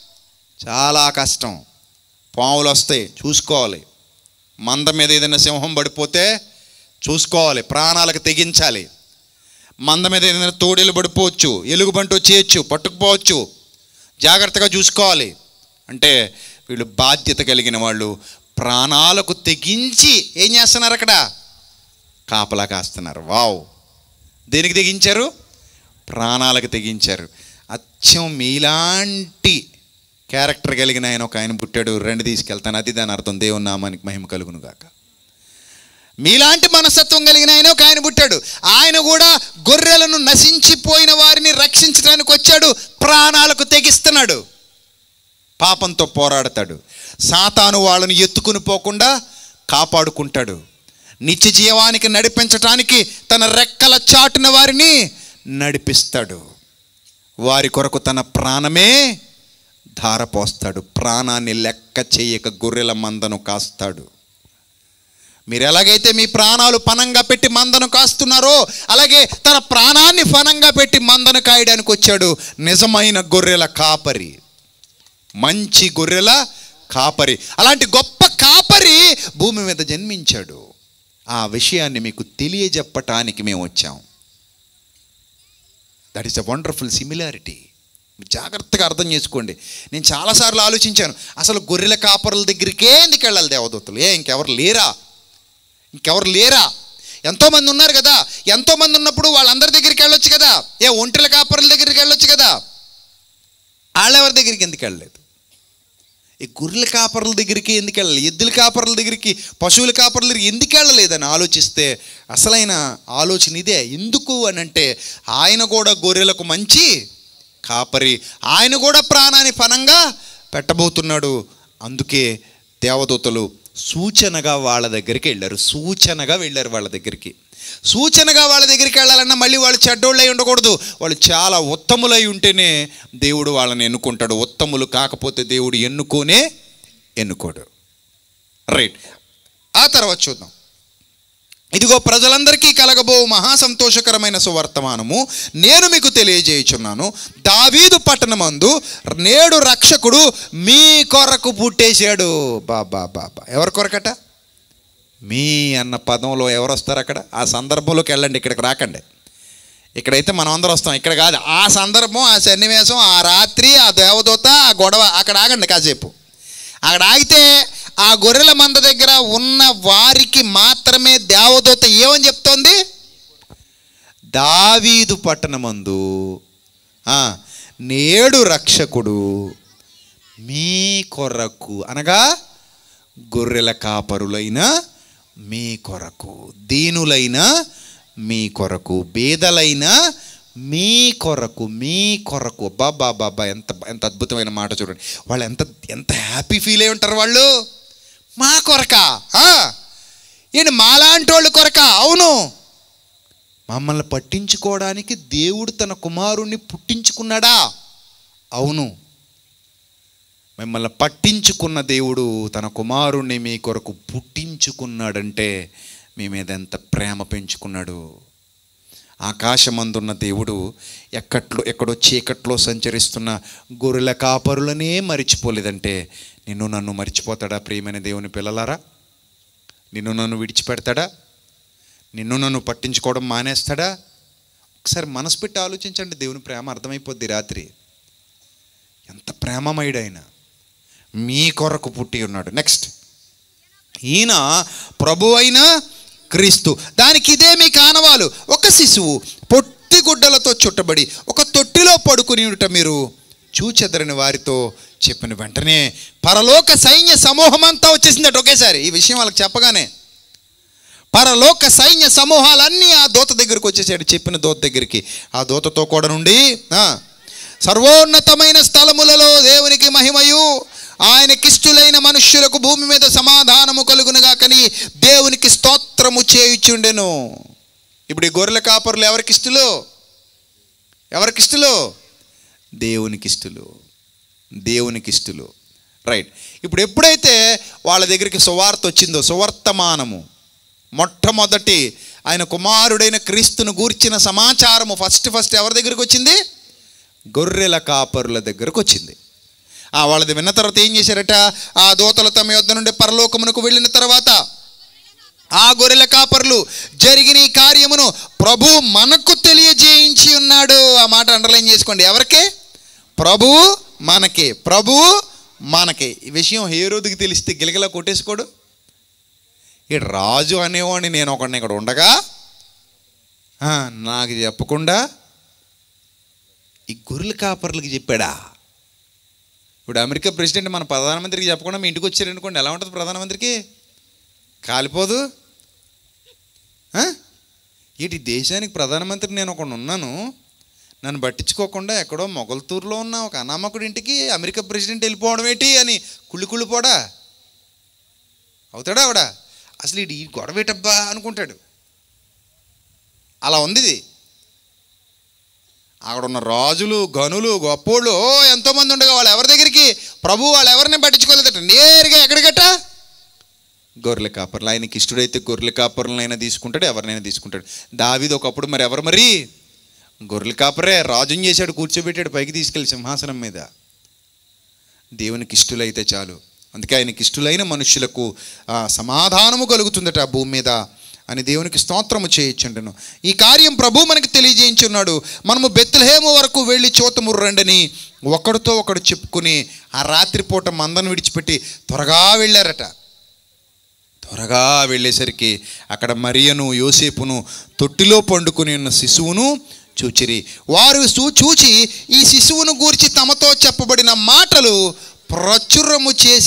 చాలా కష్టం. పాములు వస్తాయి, చూసుకోవాలి. మంద మీద ఏదైనా సింహం పడిపోతే చూసుకోవాలి, ప్రాణాలకు తెగించాలి. మంద మీద ఏదైనా తోడేలు పడిపోవచ్చు, ఎలుగుబంటి వచ్చేయచ్చు, పట్టుకుపోవచ్చు, జాగ్రత్తగా చూసుకోవాలి. అంటే వీళ్ళు బాధ్యత కలిగిన వాళ్ళు, ప్రాణాలకు తెగించి ఏం చేస్తున్నారు? అక్కడ కాపలా కాస్తున్నారు. వావ్! దేనికి తెగించారు? ప్రాణాలకు తెగించారు. అచ్చం మీలాంటి క్యారెక్టర్ కలిగిన ఆయన పుట్టాడు, రండి తీసుకెళ్తాను, అది దాని అర్థం. దేవుని నామానికి మహిమ కలుగును గాక. మీలాంటి మనస్తత్వం కలిగిన ఆయన పుట్టాడు. ఆయన కూడా గొర్రెలను నశించిపోయిన వారిని రక్షించడానికి వచ్చాడు. ప్రాణాలకు తెగిస్తున్నాడు, పాపంతో పోరాడతాడు. సాతాను వాళ్ళని ఎత్తుకుని పోకుండా కాపాడుకుంటాడు. నిత్య జీవానికి నడిపించటానికి తన రెక్కల చాటున వారిని నడిపిస్తాడు. వారి కొరకు తన ప్రాణమే ధారపోస్తాడు. ప్రాణాన్ని లెక్క చేయక గొర్రెల మందను కాస్తాడు. మీరు ఎలాగైతే మీ ప్రాణాలు పణంగా పెట్టి మందను కాస్తున్నారో, అలాగే తన ప్రాణాన్ని పణంగా పెట్టి మందను కాయడానికి వచ్చాడు నిజమైన గొర్రెల కాపరి, మంచి గొర్రెల కాపరి. అలాంటి గొప్ప కాపరి భూమి మీద జన్మించాడు. ఆ విషయాన్ని మీకు తెలియజెప్పటానికి మేము వచ్చాం. That is a wonderful similarity. జాగ్రత్తగా అర్థం చేసుకోండి. నేను చాలాసార్లు ఆలోచించాను, అసలు గొర్రెల కాపరుల దగ్గరికే ఎందుకు వెళ్ళాలి దేవదూతలు? ఇంకెవరు లేరా? ఎంతోమంది ఉన్నారు కదా. ఎంతోమంది ఉన్నప్పుడు వాళ్ళందరి దగ్గరికి వెళ్ళొచ్చు కదా. ఒంటెల కాపరుల దగ్గరికి వెళ్ళొచ్చు కదా. వాళ్ళెవరి దగ్గరికి ఎందుకు వెళ్ళలేదు? ఈ గొర్రెల కాపరుల దగ్గరికి ఎందుకు వెళ్ళాలి? ఎద్దుల కాపరుల దగ్గరికి, పశువుల కాపరుల దగ్గరికి ఎందుకు వెళ్ళలేదని ఆలోచిస్తే అసలైన ఆలోచన ఇదే. ఎందుకు అని అంటే, ఆయన కూడా గొర్రెలకు మంచి కాపరి, ఆయన కూడా ప్రాణాన్ని పణంగా పెట్టబోతున్నాడు. అందుకే దేవదూతలు సూచనగా వాళ్ళ దగ్గరికి వెళ్ళారు. సూచనగా వాళ్ళ దగ్గరికి వెళ్ళాలన్నా మళ్ళీ వాళ్ళు చెడ్డోళ్ళై ఉండకూడదు. వాళ్ళు చాలా ఉత్తములై ఉంటేనే దేవుడు వాళ్ళని ఎన్నుకుంటాడు. ఉత్తములు కాకపోతే దేవుడు ఎన్నుకోడు. రైట్, ఆ తర్వాత చూద్దాం. ఇదిగో ప్రజలందరికీ కలగబో మహా సంతోషకరమైన సువర్తమానము నేను మీకు తెలియజేయుచున్నాను. దావీదు పట్టణమందు నేడు రక్షకుడు మీ కొరకు పుట్టేశాడు. బాబా బాబా, ఎవరి కొరకట? మీ అన్న పదంలో ఎవరు వస్తారు అక్కడ? ఆ సందర్భంలోకి వెళ్ళండి, ఇక్కడికి రాకండి. ఇక్కడైతే మనం అందరం వస్తాం, ఇక్కడ కాదు. ఆ సందర్భం, ఆ సన్నివేశం, ఆ రాత్రి, ఆ దేవదూత, ఆ గొడవ, అక్కడ ఆగండి కాసేపు. అక్కడ ఆగితే ఆ గొర్రెల మంద దగ్గర ఉన్న వారికి మాత్రమే దేవదూత ఏమని చెప్తోంది? దావీదు పట్టణమందు నేడు రక్షకుడు మీ కొరకు, అనగా గొర్రెల కాపరులైన మీ కొరకు, దీనులైన మీ కొరకు, బేదలైన మీ కొరకు, మీ కొరకు. బాబా బాబా, ఎంత ఎంత అద్భుతమైన మాట చూడండి. వాళ్ళు ఎంత ఎంత హ్యాపీ ఫీల్ అయి ఉంటారు వాళ్ళు. మా కొరక ఏంటి? మాలాంటి వాళ్ళు కొరక? అవును, మమ్మల్ని పట్టించుకోవడానికి దేవుడు తన కుమారుణ్ణి పుట్టించుకున్నాడా? అవును, మిమ్మల్ని పట్టించుకున్న దేవుడు తన కుమారుణ్ణి మీ కొరకు పుట్టించుకున్నాడంటే మీ మీద ఎంత ప్రేమ పెంచుకున్నాడు. ఆకాశమందున్న దేవుడు ఎక్కడో చీకట్లో సంచరిస్తున్న గొర్రెల కాపరులనే మరిచిపోలేదంటే నిన్ను నన్ను మరిచిపోతాడా? ప్రియమైన దేవుని పిల్లలారా, నిన్ను నన్ను విడిచిపెడతాడా? నిన్ను నన్ను పట్టించుకోవడం మానేస్తాడా? ఒకసారి మనసు పెట్టి ఆలోచించండి. దేవుని ప్రేమ అర్థమైపోద్ది రాత్రి. ఎంత ప్రేమమయుడైన మీ కొరకు పుట్టి ఉన్నాడు. నెక్స్ట్, ఈయన ప్రభు అయిన క్రీస్తు. దానికి ఇదే మీ కానవాలు. ఒక శిశువు పొట్టి గుడ్డలతో చుట్టబడి ఒక తొట్టిలో పడుకుని ఉండుట మీరు చూచెదరని వారితో చెప్పిన వెంటనే పరలోక సైన్య సమూహం అంతా వచ్చేసిందట ఒకేసారి. ఈ విషయం వాళ్ళకి చెప్పగానే పరలోక సైన్య సమూహాలన్నీ ఆ దూత దగ్గరికి వచ్చేసాడు, చెప్పిన దూత దగ్గరికి. ఆ దూతతో కూడా నుండి సర్వోన్నతమైన స్థలములలో దేవునికి మహిమయు ఆయనకిష్టులైన మనుష్యులకు భూమి మీద సమాధానము కలుగునుగా కని దేవునికి స్తోత్రము చేయుచుండెను. ఇప్పుడు ఈ గొర్రెల కాపరులు ఎవరికిష్టులు? ఎవరికిష్టులు? దేవునికిష్టులు. దేవునికిష్టులు. రైట్. ఇప్పుడు ఎప్పుడైతే వాళ్ళ దగ్గరికి సువార్త వచ్చిందో, సువర్తమానము, మొట్టమొదటి ఆయన కుమారుడైన క్రీస్తును గూర్చిన సమాచారము ఫస్ట్ ఎవరి దగ్గరికి వచ్చింది? గొర్రెల కాపరుల దగ్గరకు వచ్చింది. వాళ్ళది విన్న తర్వాత ఏం చేశారట? ఆ దూతలు తమ యొద్ద నుండి పరలోకమునకు వెళ్ళిన తర్వాత ఆ గొర్రెల కాపరులు జరిగిన ఈ కార్యమును ప్రభు మనకు తెలియజేయించి ఉన్నాడు. ఆ మాట అండర్లైన్ చేసుకోండి. ఎవరికే? ప్రభు మనకే. ప్రభు మనకే. ఈ విషయం హేరోదుకి తెలిస్తే గిలగిలా కొట్టేసుకోడు. ఈ రాజు అనేవాడిని నేను ఒకడిని ఇక్కడ ఉండగా నాకు చెప్పకుండా ఈ గొర్రెల కాపర్లకి చెప్పాడా? ఇప్పుడు అమెరికా ప్రెసిడెంట్ మన ప్రధానమంత్రికి చెప్పకుండా మీ ఇంటికి వచ్చారనుకోండి, ఎలా ఉంటుంది ప్రధానమంత్రికి? కాలిపోదు? ఏంటి దేశానికి ప్రధానమంత్రి నేను ఒకడు ఉన్నాను, నన్ను పట్టించుకోకుండా ఎక్కడో మొగల్తూరులో ఉన్న ఒక అనామకుడి ఇంటికి అమెరికా ప్రెసిడెంట్ వెళ్ళిపోవడం ఏంటి అని కుళ్ళిపోడా? అవుతాడా ఆవిడ? అసలు ఈ గొడవేటబ్బా అనుకుంటాడు. అలా ఉంది ఇది. అక్కడ ఉన్న రాజులు, గనులు, గొప్పోళ్ళు ఎంతోమంది ఉండగా వాళ్ళు ఎవరి దగ్గరికి? ప్రభు వాళ్ళు ఎవరిని పట్టించుకోలేదట. నేరుగా ఎక్కడికట? గొర్రెల కాపర్లు. ఆయనకి ఇష్టడైతే గొర్రెల కాపర్లనైనా తీసుకుంటాడు, ఎవరినైనా తీసుకుంటాడు. దావీదు ఒకప్పుడు మరి ఎవరు? మరి గొర్రెల కాపరే. రాజుని చేశాడు, కూర్చోబెట్టాడు పైకి తీసుకెళ్ళి సింహాసనం మీద. దేవునికి ఇష్టలైతే చాలు. అందుకే ఆయనకి ఇష్టలైన మనుషులకు సమాధానము కలుగుతుందట భూమి మీద అని దేవునికి స్తోత్రము చేయించుండెను. ఈ కార్యం ప్రభు మనకి తెలియజేయించున్నాడు. మనము బెత్లెహేము వరకు వెళ్ళి చూతముర్రండని ఒకడితో ఒకడు చెప్పుకుని ఆ రాత్రిపూట మందను విడిచిపెట్టి త్వరగా వెళ్ళారట. త్వరగా వెళ్ళేసరికి అక్కడ మరియను యోసేపును తొట్టిలో పండుకుని ఉన్న శిశువును చూచిరి. వారు చూచి ఈ శిశువును గూర్చి తమతో చెప్పబడిన మాటలు ప్రచురము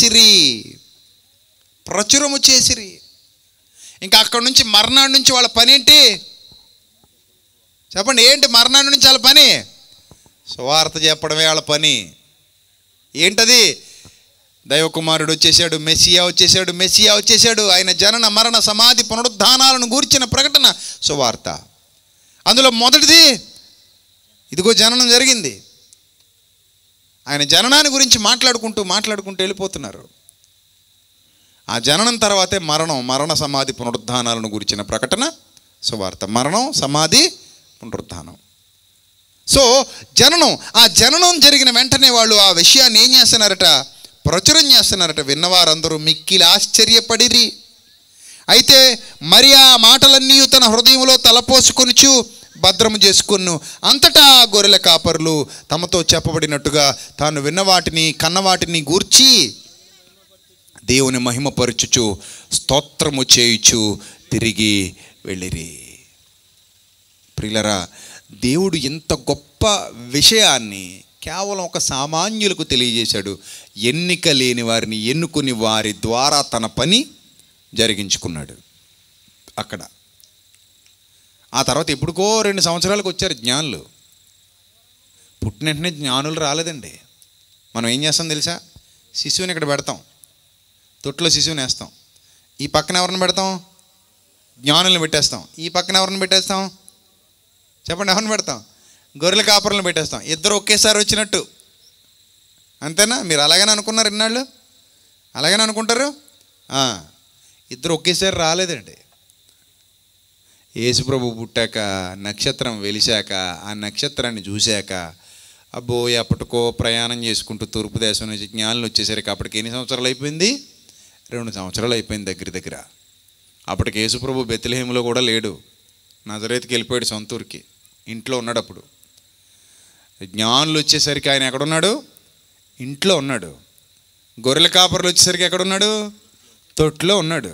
చేసిరి. ఇంకా అక్కడ నుంచి మర్నాడు నుంచి వాళ్ళ పని ఏంటి చెప్పండి? ఏంటి మర్నాడు నుంచి వాళ్ళ పని? సువార్త చెప్పడమే వాళ్ళ పని. ఏంటది? దైవకుమారుడు వచ్చేసాడు, మెస్సియా వచ్చేసాడు. ఆయన జనన, మరణ, సమాధి, పునరుద్ధానాలను గూర్చిన ప్రకటన సువార్త. అందులో మొదటిది ఇదిగో జననం జరిగింది. ఆయన జననాన్ని గురించి మాట్లాడుకుంటూ వెళ్ళిపోతున్నారు. ఆ జననం తర్వాతే మరణ సమాధి పునరుద్ధానాలను గురించిన ప్రకటన సువార్త. మరణం, సమాధి, పునరుద్ధానం. సో ఆ జననం జరిగిన వెంటనే వాళ్ళు ఆ విషయాన్ని ఏం చేస్తున్నారట? ప్రచురం చేస్తున్నారట. విన్నవారందరూ మిక్కిలి ఆశ్చర్యపడిరి. అయితే మరి ఆ మాటలన్నీ తన హృదయంలో తలపోసుకొనుచు భద్రము చేసుకొను. అంతటా గొర్రెల కాపరులు తమతో చెప్పబడినట్టుగా తాను విన్నవాటిని కన్నవాటిని గూర్చి దేవుని మహిమపరచుచు స్తోత్రము చేయుచు తిరిగి వెళ్ళిరి. ప్రియులరా, దేవుడు ఇంత గొప్ప విషయాన్ని కేవలం ఒక సామాన్యులకు తెలియజేశాడు. ఎన్నిక లేని వారిని ఎన్నుకుని వారి ద్వారా తన పని జరిగించుకున్నాడు అక్కడ. ఆ తర్వాత ఎప్పుడుకో 2 సంవత్సరాలకు వచ్చారు జ్ఞానులు. పుట్టిన వెంటనే జ్ఞానులు రాలేదండి. మనం ఏం చేస్తాం తెలుసా? శిశువుని ఇక్కడ పెడతాం, తొట్టులో శిశువుని వేస్తాం. ఈ పక్కన ఎవరిని పెడతాం? జ్ఞానులను పెట్టేస్తాం. ఈ పక్కన ఎవరిని పెట్టేస్తాం? చెప్పండి, ఎవరిని పెడతాం? గొర్రెల కాపరులను పెట్టేస్తాం. ఇద్దరు ఒకేసారి వచ్చినట్టు. అంతేనా? మీరు అలాగనే అనుకున్నారు ఇన్నాళ్ళు? అలాగనే అనుకుంటారు? ఇద్దరు ఒకేసారి రాలేదండి. యేసుప్రభు పుట్టాక, నక్షత్రం వెలిశాక, ఆ నక్షత్రాన్ని చూశాక, అబ్బో ఎప్పటికో ప్రయాణం చేసుకుంటూ తూర్పు దేశం నుంచి జ్ఞానులు వచ్చేసరికి అప్పటికి ఎన్ని సంవత్సరాలు అయిపోయింది? 2 సంవత్సరాలు అయిపోయింది దగ్గర. అప్పటికి యేసుప్రభు బెత్లెహేములో కూడా లేడు, నజరేతుకి వెళ్ళిపోయాడు సొంతూరుకి. ఇంట్లో ఉన్నాడు. అప్పుడు జ్ఞానులు వచ్చేసరికి ఆయన ఎక్కడున్నాడు? ఇంట్లో ఉన్నాడు. గొర్రెల కాపరులు వచ్చేసరికి ఎక్కడున్నాడు? తొట్టులో ఉన్నాడు.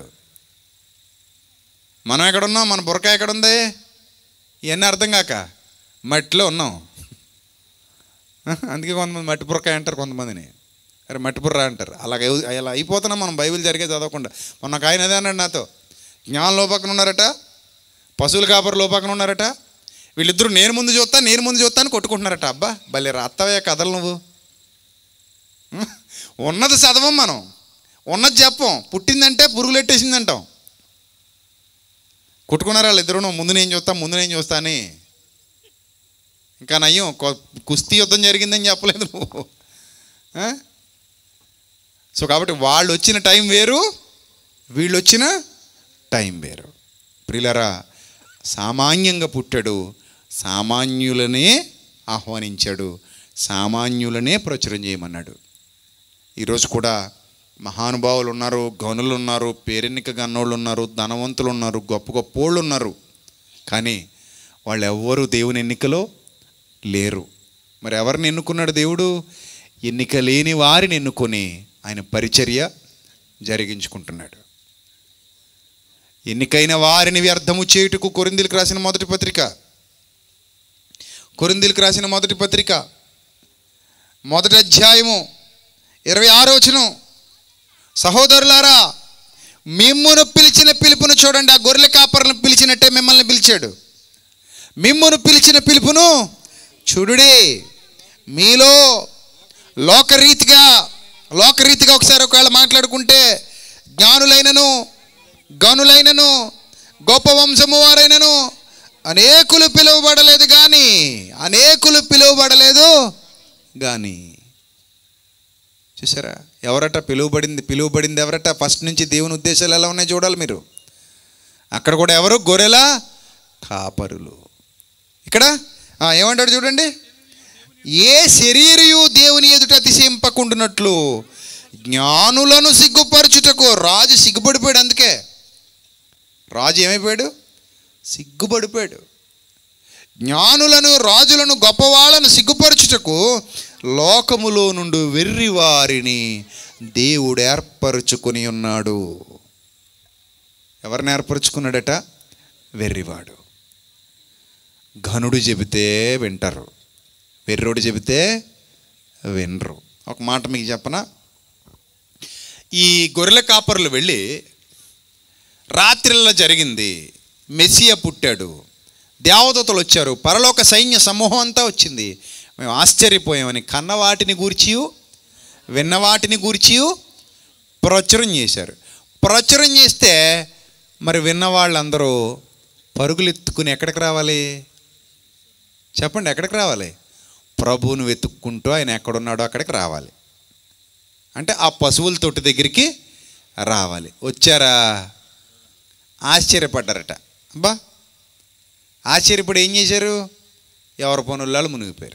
మనం ఎక్కడున్నాం? మన బుర్రక ఎక్కడుంది? ఇవన్నీ అర్థం కాక మట్టిలో ఉన్నాం. అందుకే కొంతమంది మట్టి బుర్రకాయ అంటారు, కొంతమందిని అరే మట్టి బుర్ర అంటారు. అలా అయిపోతున్నాం మనం బైబిల్ జరిగే చదవకుండా. మొన్న ఒక ఆయన అదే అన్నాడు నాతో, జ్ఞానం లోపక్కన ఉన్నారట, పశువుల కాపరు లోపక్కన ఉన్నారట, వీళ్ళిద్దరూ నేను ముందు చూస్తా అని కొట్టుకుంటున్నారట. అబ్బా భలే రాత్తవయ్యా కథలు నువ్వు. ఉన్నది చదవం, మనం ఉన్నది చెప్పం. పుట్టిందంటే పురుగులు ఎట్టేసిందంటాం. కొట్టుకున్నారు వాళ్ళిద్దరూ, ముందు నేను చూస్తా అని. ఇంకా నయ్యం కుస్తీ యుద్ధం జరిగిందని చెప్పలేదు నువ్వు. సో కాబట్టి వాళ్ళు వచ్చిన టైం వేరు, వీళ్ళు వచ్చిన టైం వేరు. ప్రియులరా, సామాన్యంగా పుట్టాడు, సామాన్యులనే ఆహ్వానించాడు, సామాన్యులనే ప్రచురం చేయమన్నాడు. ఈరోజు కూడా మహానుభావులు ఉన్నారు, గనులు ఉన్నారు, పేరెన్నిక గన్నోళ్ళు ఉన్నారు, ధనవంతులు ఉన్నారు, గొప్ప గొప్పోళ్ళు ఉన్నారు. కానీ వాళ్ళు ఎవ్వరూ దేవుని ఎన్నికలో లేరు. మరి ఎవరిని ఎన్నుకున్నాడు దేవుడు? ఎన్నిక లేని వారిని ఎన్నుకొని ఆయన పరిచర్య జరిగించుకుంటున్నాడు. ఎన్నికైన వారిని వ్యర్థము చేయుటకు కొరింథీయులకు రాసిన మొదటి పత్రిక మొదటి అధ్యాయము 26వ వచనం, సహోదరులారా మిమ్మును పిలిచిన పిలుపును చూడండి. ఆ గొర్రెల కాపరులను పిలిచినట్టే మిమ్మల్ని పిలిచాడు. మిమ్మును పిలిచిన పిలుపును చూడుడి. మీలో లోకరీతిగా ఒకసారి ఒకవేళ మాట్లాడుకుంటే జ్ఞానులైనను గనులైనను గొప్ప వంశము వారైనను అనేకులు పిలువబడలేదు కానీ చూసారా? ఎవరట పిలువబడింది ఎవరట? ఫస్ట్ నుంచి దేవుని ఉద్దేశాలు ఎలా ఉన్నాయి చూడాలి మీరు. అక్కడ కూడా ఎవరు? గొర్రెల కాపరులు. ఇక్కడ ఏమంటాడు చూడండి, ఏ శరీరయు దేవుని ఎదుట అతిశయింపకుండునట్లు జ్ఞానులను సిగ్గుపరచుటకు. రాజు సిగ్గుపడిపోయాడు. అందుకే రాజు ఏమైపోయాడు? సిగ్గుపడిపోయాడు. జ్ఞానులను, రాజులను, గొప్పవాళ్ళను సిగ్గుపరచుటకు లోకములో నుండి వెర్రి వారిని దేవుడు ఏర్పరచుకొని ఉన్నాడు. ఎవరిని ఏర్పరచుకున్నాడట? వెర్రివాడు. ఘనుడు చెబితే వింటారు, వెర్రోడు చెబితే వినరు. ఒక మాట మీకు చెప్పనా? ఈ గొర్రెల కాపరులు వెళ్ళి రాత్రిలో జరిగింది, మెస్సియా పుట్టాడు, దేవదూతలు వచ్చారు, పరలోక సైన్య సమూహం అంతా వచ్చింది, మేము ఆశ్చర్యపోయామని కన్నవాటిని గూర్చి విన్నవాటిని గూర్చి ప్రచురం చేశారు. ప్రచురం చేస్తే మరి విన్నవాళ్ళందరూ పరుగులెత్తుకుని ఎక్కడికి రావాలి? చెప్పండి, ఎక్కడికి రావాలి? ప్రభువును వెతుక్కుంటూ ఆయన ఎక్కడున్నాడో అక్కడికి రావాలి. అంటే ఆ పశువుల తొట్టి దగ్గరికి రావాలి. వచ్చారా? ఆశ్చర్యపడ్డారట. అబ్బా, ఆశ్చర్యపడి ఏం చేశారు? ఎవరి పనుల్లో మునిగిపోయారు.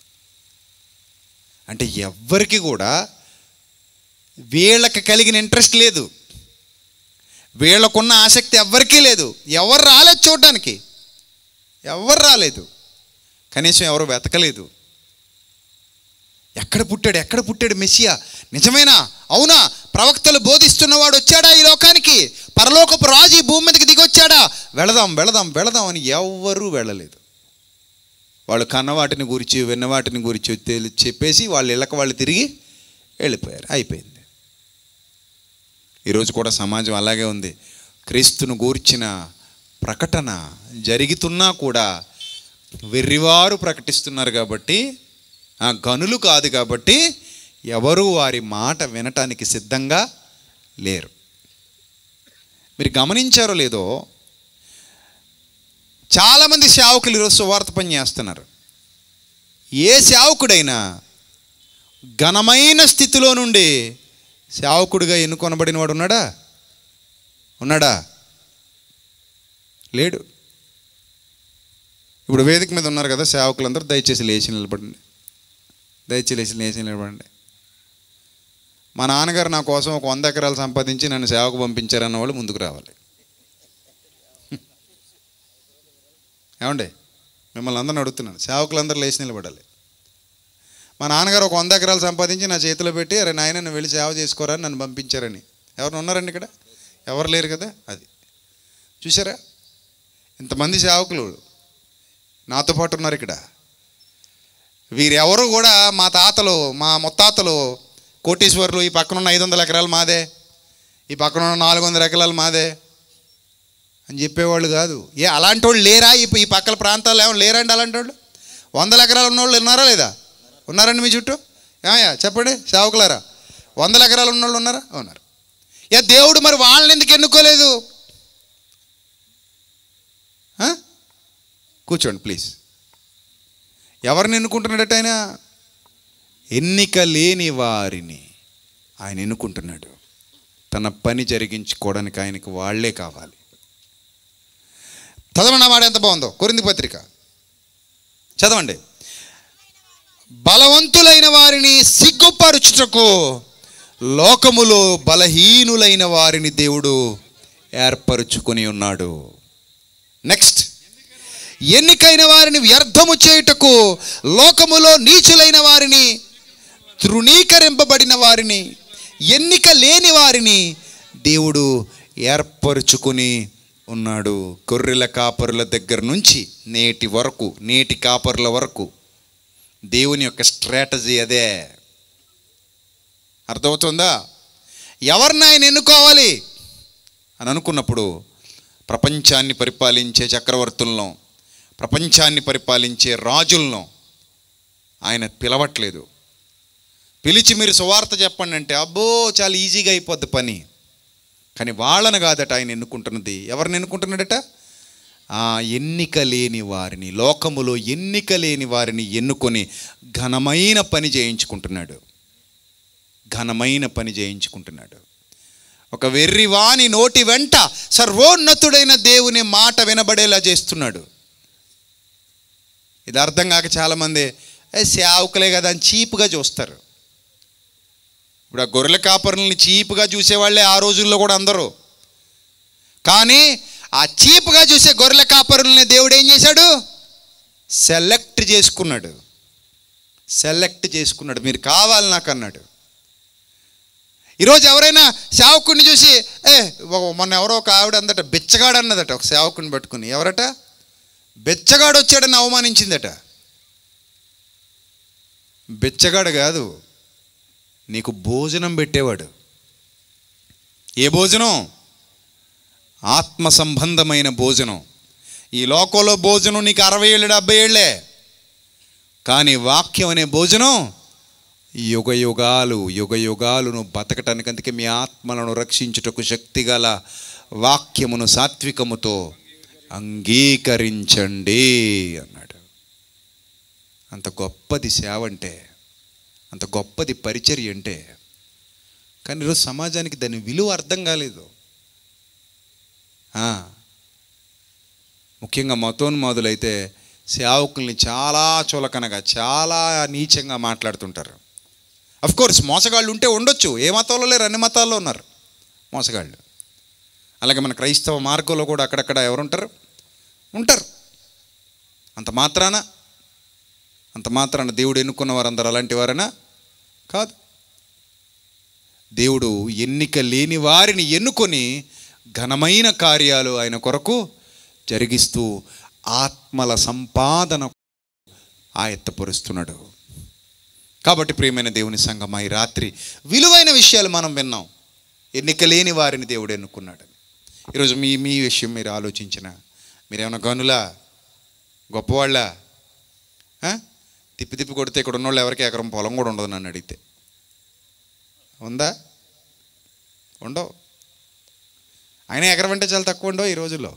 అంటే ఎవ్వరికి కూడా వీళ్ళకి కలిగిన ఇంట్రెస్ట్ లేదు, వీళ్ళకున్న ఆసక్తి ఎవ్వరికీ లేదు. ఎవరు రాలేదు చూడడానికి, ఎవరు రాలేదు, కనీసం ఎవరు వెతకలేదు. ఎక్కడ పుట్టాడు మెస్సియా? నిజమేనా? అవునా? ప్రవక్తలు బోధిస్తున్నవాడు వచ్చాడా ఈ లోకానికి? పరలోకపు రాజు ఈ భూమి మీదకి దిగొచ్చాడా? వెళదాం అని ఎవ్వరూ వెళ్ళలేదు. వాళ్ళు కన్నవాటిని గురించి విన్నవాటిని గురించి చెప్పేసి వాళ్ళ ఇళ్ళకి వాళ్ళు తిరిగి వెళ్ళిపోయారు. అయిపోయింది. ఈరోజు కూడా సమాజం అలాగే ఉంది. క్రీస్తును గూర్చిన ప్రకటన జరుగుతున్నా కూడా వెర్రివారు ప్రకటిస్తున్నారు కాబట్టి, గనులు కాదు కాబట్టి ఎవరు వారి మాట వినటానికి సిద్ధంగా లేరు. మీరు గమనించారో లేదో, చాలామంది సేవకులు ఈరోజు సువార్త పని చేస్తున్నారు. ఏ సేవకుడైనా ఘనమైన స్థితిలో నుండి సేవకుడిగా ఎన్నుకొనబడిన వాడు ఉన్నాడా? లేడు. ఇప్పుడు వేదిక మీద ఉన్నారు కదా సేవకులందరూ, దయచేసి లేచి నిలబడండి. మా నాన్నగారు నా కోసం ఒక 100 ఎకరాలు సంపాదించి నన్ను సేవకు పంపించారన్న వాళ్ళు ముందుకు రావాలి. ఏమండి, మిమ్మల్ని అందరిని అడుగుతున్నాను, సేవకులందరూ లేచి నిలబడాలి. మా నాన్నగారు ఒక 100 ఎకరాలు సంపాదించి నా చేతిలో పెట్టి, అరే నాయన నువ్వు వెళ్ళి సేవ చేసుకోరా నన్ను పంపించారని. ఎవరు ఉన్నారండి ఇక్కడ? ఎవరు లేరు కదా. అది చూసారా, ఇంతమంది సేవకులు నాతో పాటు ఉన్నారు ఇక్కడ. వీరెవరు కూడా మా తాతలు, మా ముత్తాతలు కోటీశ్వరులు, ఈ పక్కనున్న 500 ఎకరాలు మాదే, ఈ పక్కనున్న 400 ఎకరాలు మాదే అని చెప్పేవాళ్ళు కాదు. అలాంటి వాళ్ళు లేరా? ఈ పక్కల ప్రాంతాల్లో ఏమో లేరండి అలాంటి వాళ్ళు? 100 ఎకరాలు ఉన్నవాళ్ళు ఉన్నారా లేదా? ఉన్నారండి మీ చుట్టూ? ఏమయ్యా చెప్పండి సేవకులారా, 100 ఎకరాలు ఉన్నవాళ్ళు ఉన్నారా? ఉన్నారు. దేవుడు మరి వాళ్ళని ఎందుకు ఎన్నుకోలేదు? కూర్చోండి ప్లీజ్. ఎవరిని ఎన్నుకుంటున్నాడట ఆయన? ఎన్నిక లేని వారిని ఆయన ఎన్నుకుంటున్నాడు. తన పని జరిగించుకోవడానికి ఆయనకు వాళ్లే కావాలి. చదవండి, మాట ఎంత బాగుందో. కొరింథీ పత్రిక చదవండి. బలవంతులైన వారిని సిగ్గుపరుచుటకు లోకములో బలహీనులైన వారిని దేవుడు ఏర్పరుచుకొని ఉన్నాడు. నెక్స్ట్, ఎన్నికైన వారిని వ్యర్థము చేయుటకు లోకములో నీచులైన వారిని, తృణీకరింపబడిన వారిని, ఎన్నిక లేని వారిని దేవుడు ఏర్పరుచుకొని ఉన్నాడు. గొర్రెల కాపరుల దగ్గర నుంచి నేటి కాపరుల వరకు దేవుని యొక్క స్ట్రాటజీ అదే. అర్థమవుతుందా? ఎవరిని ఆయన ఎన్నుకోవాలి అని అనుకున్నప్పుడు ప్రపంచాన్ని పరిపాలించే చక్రవర్తులను, ప్రపంచాన్ని పరిపాలించే రాజులను ఆయన పిలవట్లేదు. పిలిచి మీరు సువార్త చెప్పండి అంటే అబ్బో చాలా ఈజీగా అయిపోద్ది పని. కానీ వాళ్ళను కాదట ఆయన ఎన్నుకుంటున్నది. ఎవరిని ఎన్నుకుంటున్నాడట? ఎన్నిక లేని వారిని, లోకములో ఎన్నిక లేని వారిని ఎన్నుకొని ఘనమైన పని చేయించుకుంటున్నాడు. ఒక వెర్రివాని నోటి వెంట సర్వోన్నతుడైన దేవుని మాట వినబడేలా చేస్తున్నాడు. ఇది అర్థం కాక చాలామంది సేవకులే కదా అని చీప్గా చూస్తారు. ఇప్పుడు ఆ గొర్రెల కాపరుల్ని చీప్గా చూసేవాళ్ళే ఆ రోజుల్లో కూడా అందరూ. కానీ ఆ చీప్గా చూసే గొర్రెల కాపరుల్ని దేవుడు ఏం చేశాడు? సెలెక్ట్ చేసుకున్నాడు. మీరు కావాలి నాకు అన్నాడు. ఈరోజు ఎవరైనా సేవకుడిని చూసి మొన్న ఎవరో ఒక ఆవిడ అందట బిచ్చగాడు అన్నదట ఒక సేవకుడిని పట్టుకుని. ఎవరట? బిచ్చగాడు వచ్చాడని అవమానించిందట. బిచ్చగాడు కాదు, నీకు భోజనం పెట్టేవాడు. ఏ భోజనం? ఆత్మ సంబంధమైన భోజనం. ఈ లోకంలో భోజనం నీకు 60 ఏళ్ళు 70 ఏళ్ళే, కానీ వాక్యం అనే భోజనం యుగ యుగాలును బతకటానికి. అందుకే మీ ఆత్మలను రక్షించుటకు శక్తిగల వాక్యమును సాత్వికముతో అంగీకరించండి అన్నాడు. అంత గొప్పది సేవ అంటే, అంత గొప్పది పరిచర్య అంటే. కానీ ఈరోజు సమాజానికి దాని విలువ అర్థం కాలేదు. ముఖ్యంగా మతోన్మాదులైతే సేవకుల్ని చాలా చులకనగా, చాలా నీచంగా మాట్లాడుతుంటారు. అఫ్కోర్స్ మోసగాళ్ళు ఉంటే ఉండొచ్చు, ఏ మతంలో లేరు, అన్ని మతాల్లో ఉన్నారు మోసగాళ్ళు. అలాగే మన క్రైస్తవ మార్గంలో కూడా అక్కడక్కడ ఎవరుంటారు, ఉంటారు. అంత మాత్రాన దేవుడు ఎన్నుకున్న వారందరూ అలాంటి వారైనా కాదు. దేవుడు ఎన్నిక లేని వారిని ఎన్నుకొని ఘనమైన కార్యాలు ఆయన కొరకు జరిగిస్తూ ఆత్మల సంపాదన ఆయత్తపరుస్తున్నాడు. కాబట్టి ప్రియమైన దేవుని సంగమా, ఈ రాత్రి విలువైన విషయాలు మనం విన్నాం. ఎన్నిక లేని వారిని దేవుడు ఎన్నుకున్నాడని. ఈరోజు మీ విషయం మీరు ఆలోచించిన, మీరేమైనా గనులా, గొప్పవాళ్ళ? తిప్పి కొడితే ఇక్కడ ఉన్నోళ్ళు ఎవరికి ఎకరం పొలం కూడా ఉండదు నన్ను అడిగితే. ఉందా? ఉండవు. ఆయన ఎకరం అంటే చాలా తక్కువ ఉండవు ఈ రోజుల్లో.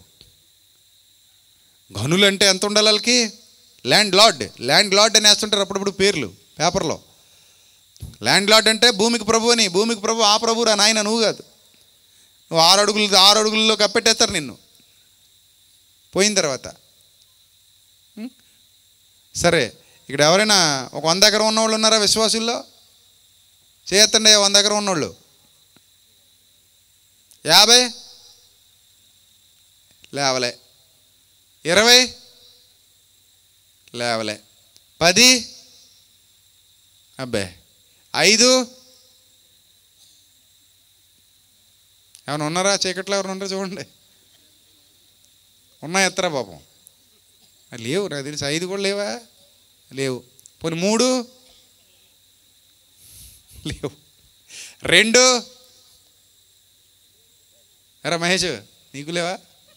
గనులు అంటే ఎంత ఉండాలి వాళ్ళకి? ల్యాండ్ లార్డ్ అని వేస్తుంటారు అప్పుడప్పుడు పేర్లు పేపర్లో. ల్యాండ్ లార్డ్ అంటే భూమికి ప్రభు అని. భూమికి ప్రభు ఆ ప్రభు రా నాయన, నువ్వు కాదు. నువ్వు 6 అడుగుల్లో కప్పెట్టేస్తారు నిన్ను పోయిన తర్వాత. సరే, ఇక్కడ ఎవరైనా ఒక 100 ఎకరం ఉన్నవాళ్ళు ఉన్నారా విశ్వాసుల్లో? చేయొత్తండి 100 ఎకరం ఉన్నోళ్ళు. 50 లేవలే, 20 లేవలే, 10 అబ్బే, 5 ఏమైనా ఉన్నారా? చీకట్లో ఎవరైనా ఉన్నారా చూడండి. ఉన్నా ఎత్తరా పాపం? లేవు, నాకు తెలిసి 5 కూడా లేవా? లేవు. పోనీ 3 లేవు. 2 ఎరా మహేష్, నీకు లేవా?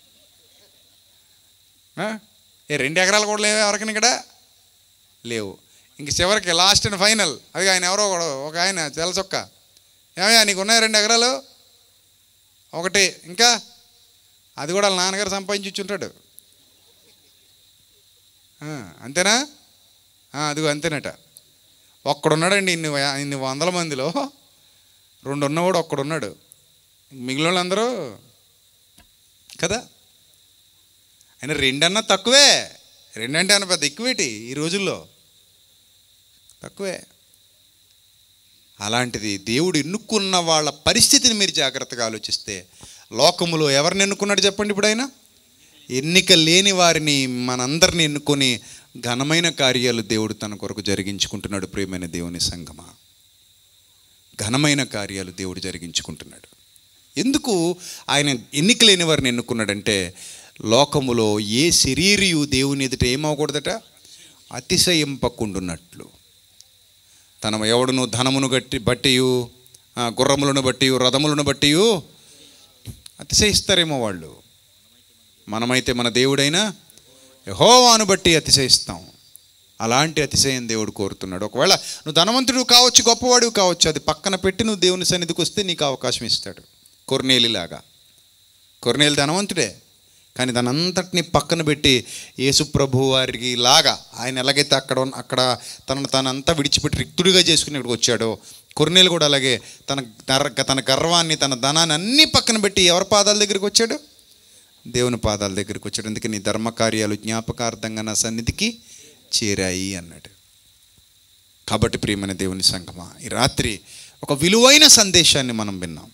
2 ఎకరాలు కూడా లేవా ఎవరికైనా ఇక్కడ? లేవు. ఇంక చివరికి లాస్ట్ అండ్ ఫైనల్, అది ఆయన ఎవరో ఒక ఆయన తెలసొక్క, ఏమయ్యా నీకు ఉన్నాయా 2 ఎకరాలు? 1. ఇంకా అది కూడా వాళ్ళ నాన్నగారు సంపాదించి ఇచ్చుంటాడు. అంతేనా? అదిగో అంతేనట. ఒక్కడున్నాడండి ఇన్ని 100 మందిలో. 2 ఉన్నవాడు ఒక్కడున్నాడు, మిగిలిన వాళ్ళందరూ కదా. ఆయన 2 అన్నా తక్కువే. 2 అంటే అన్న పెద్ద ఎక్కువేటి ఈ రోజుల్లో, తక్కువే. అలాంటిది దేవుడు ఎన్నుకున్న వాళ్ళ పరిస్థితిని మీరు జాగ్రత్తగా ఆలోచిస్తే, లోకములో ఎవరిని ఎన్నుకున్నాడు చెప్పండి? ఇప్పుడు ఆయన ఎన్నిక లేని వారిని, మనందరిని ఎన్నుకొని ఘనమైన కార్యాలు దేవుడు తన కొరకు జరిగించుకుంటున్నాడు. ప్రియమైన దేవుని సంగమా, ఘనమైన కార్యాలు దేవుడు జరిగించుకుంటున్నాడు. ఎందుకు ఆయన ఎన్నిక లేని వారిని ఎన్నుకున్నాడంటే, లోకములో ఏ శరీరియు దేవుని ఎదుట ఏమవకూడదట? అతిశయింపకుండున్నట్లు. తన ఎవడును ధనమును బట్టియు, గుర్రములను బట్టి, రథములను బట్టి అతిశయిస్తారేమో వాళ్ళు. మనమైతే మన దేవుడైన యెహోవాను బట్టి అతిశయిస్తాం. అలాంటి అతిశయం దేవుడు కోరుతున్నాడు. ఒకవేళ నువ్వు ధనవంతుడు కావచ్చు, గొప్పవాడివి కావచ్చు, అది పక్కన పెట్టి నువ్వు దేవుని సన్నిధికి వస్తే నీకు అవకాశం ఇస్తాడు. కొర్నేలిలాగా. కొర్నేలి ధనవంతుడే, కానీ దానంతటినీ పక్కన పెట్టి యేసుప్రభు వారికి లాగా ఆయన ఎలాగైతే అక్కడ తనంతా విడిచిపెట్టి రిక్తుడిగా చేసుకుని ఇక్కడికి వచ్చాడో, కొర్నేలు కూడా అలాగే తన గర్వాన్ని, తన ధనాన్ని అన్నీ పక్కన పెట్టి ఎవరి పాదాల దగ్గరికి వచ్చాడు? దేవుని పాదాల దగ్గరికి వచ్చాడు. అందుకే నీ ధర్మకార్యాలు జ్ఞాపకార్థంగా నా సన్నిధికి చేరాయి అన్నాడు. కాబట్టి ప్రియమైన దేవుని సంగమా, ఈ రాత్రి ఒక విలువైన సందేశాన్ని మనం విన్నాం.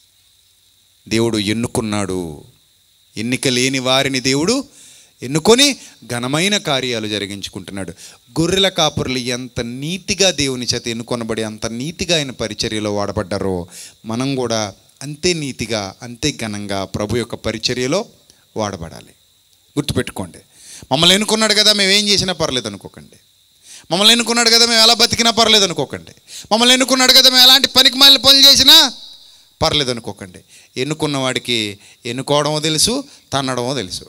దేవుడు ఎన్నుకున్నాడు. ఎన్నిక లేని వారిని దేవుడు ఎన్నుకొని ఘనమైన కార్యాలు జరిగించుకుంటున్నాడు. గొర్రెల కాపురులు ఎంత నీతిగా దేవుని చేత ఎన్నుకొనబడి అంత నీతిగా ఆయన పరిచర్యలో వాడబడ్డారో, మనం కూడా అంతే నీతిగా, అంతే ఘనంగా ప్రభు యొక్క పరిచర్యలో వాడబడాలి. గుర్తుపెట్టుకోండి, మమ్మల్ని ఎన్నుకున్నాడు కదా మేము ఏం చేసినా పర్లేదు అనుకోకండి. మమ్మల్ని ఎన్నుకున్నాడు కదా మేము ఎలా బతికినా పర్లేదు అనుకోకండి. మమ్మల్ని ఎన్నుకున్నాడు కదా మేము ఎలాంటి పనికి మాలిన పనులు చేసినా పర్లేదు అనుకోకండి. ఎన్నుకున్న వాడికి ఎన్నుకోవడమో తెలుసు, తన్నడమో తెలుసు.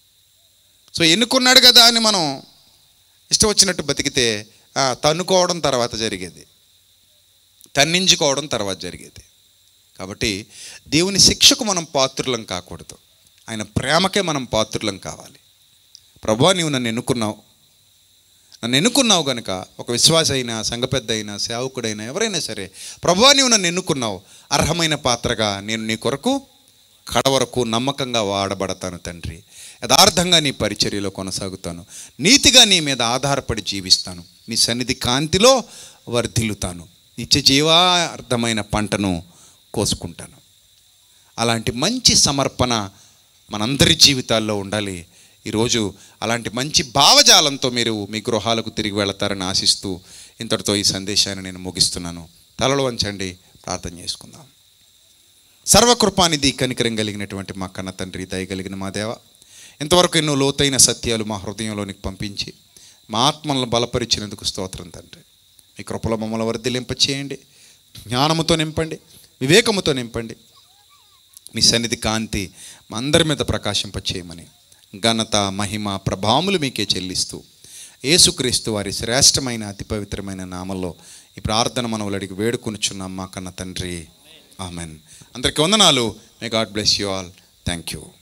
సో ఎన్నుకున్నాడు కదా అని మనం ఇష్టం వచ్చినట్టు బతికితే తన్నుకోవడం తర్వాత జరిగేది, తన్నించుకోవడం తర్వాత జరిగేది. కాబట్టి దేవుని శిక్షకు మనం పాత్రులం కాకూడదు, ఆయన ప్రేమకే మనం పాత్రులం కావాలి. ప్రభువా, నీవు నన్ను ఎన్నుకున్నావు, నన్ను ఎన్నుకున్నావు కనుక, ఒక విశ్వాస అయినా, సంఘ పెద్ద అయినా, సేవకుడైనా, ఎవరైనా సరే, ప్రభువా నీవు నన్ను ఎన్నుకున్నావు, అర్హమైన పాత్రగా నేను నీ కొరకు కడవరకు నమ్మకంగా వాడబడతాను తండ్రి. యథార్థంగా నీ పరిచర్యలో కొనసాగుతాను, నీతిగా నీ మీద ఆధారపడి జీవిస్తాను, నీ సన్నిధి కాంతిలో వర్ధిల్లుతాను, నిత్య జీవార్థమైన పంటను కోసుకుంటాను. అలాంటి మంచి సమర్పణ మనందరి జీవితాల్లో ఉండాలి. ఈరోజు అలాంటి మంచి భావజాలంతో మీరు మీ గృహాలకు తిరిగి వెళతారని ఆశిస్తూ ఇంతటితో ఈ సందేశాన్ని నేను ముగిస్తున్నాను. తలలు వంచండి, ప్రార్థన చేసుకుందాం. సర్వకృపానిధి, కనికరం కలిగినటువంటి మా కన్న తండ్రి, దయగలిగిన మా దేవ, ఇంతవరకు ఎన్నో లోతైన సత్యాలు మా హృదయంలోనికి పంపించి మా ఆత్మలను బలపరిచినందుకు స్తోత్రం తండ్రి. మీ కృపలో మమ్మల్ని వర్ధిల్లింప చేయండి, జ్ఞానముతో నింపండి, వివేకముతో నింపండి. మీ సన్నిధి కాంతి మా అందరి మీద ప్రకాశింపచేయమని ఘనత, మహిమ, ప్రభావములు మీకే చెల్లిస్తూ యేసుక్రీస్తు వారి శ్రేష్టమైన అతి పవిత్రమైన నామంలో ఈ ప్రార్థన మనవులు అడిగి వేడుకొనుచున్నాం మా కన్న తండ్రి. ఆమెన్. అందరికీ వందనాలు. May God bless you all. Thank you.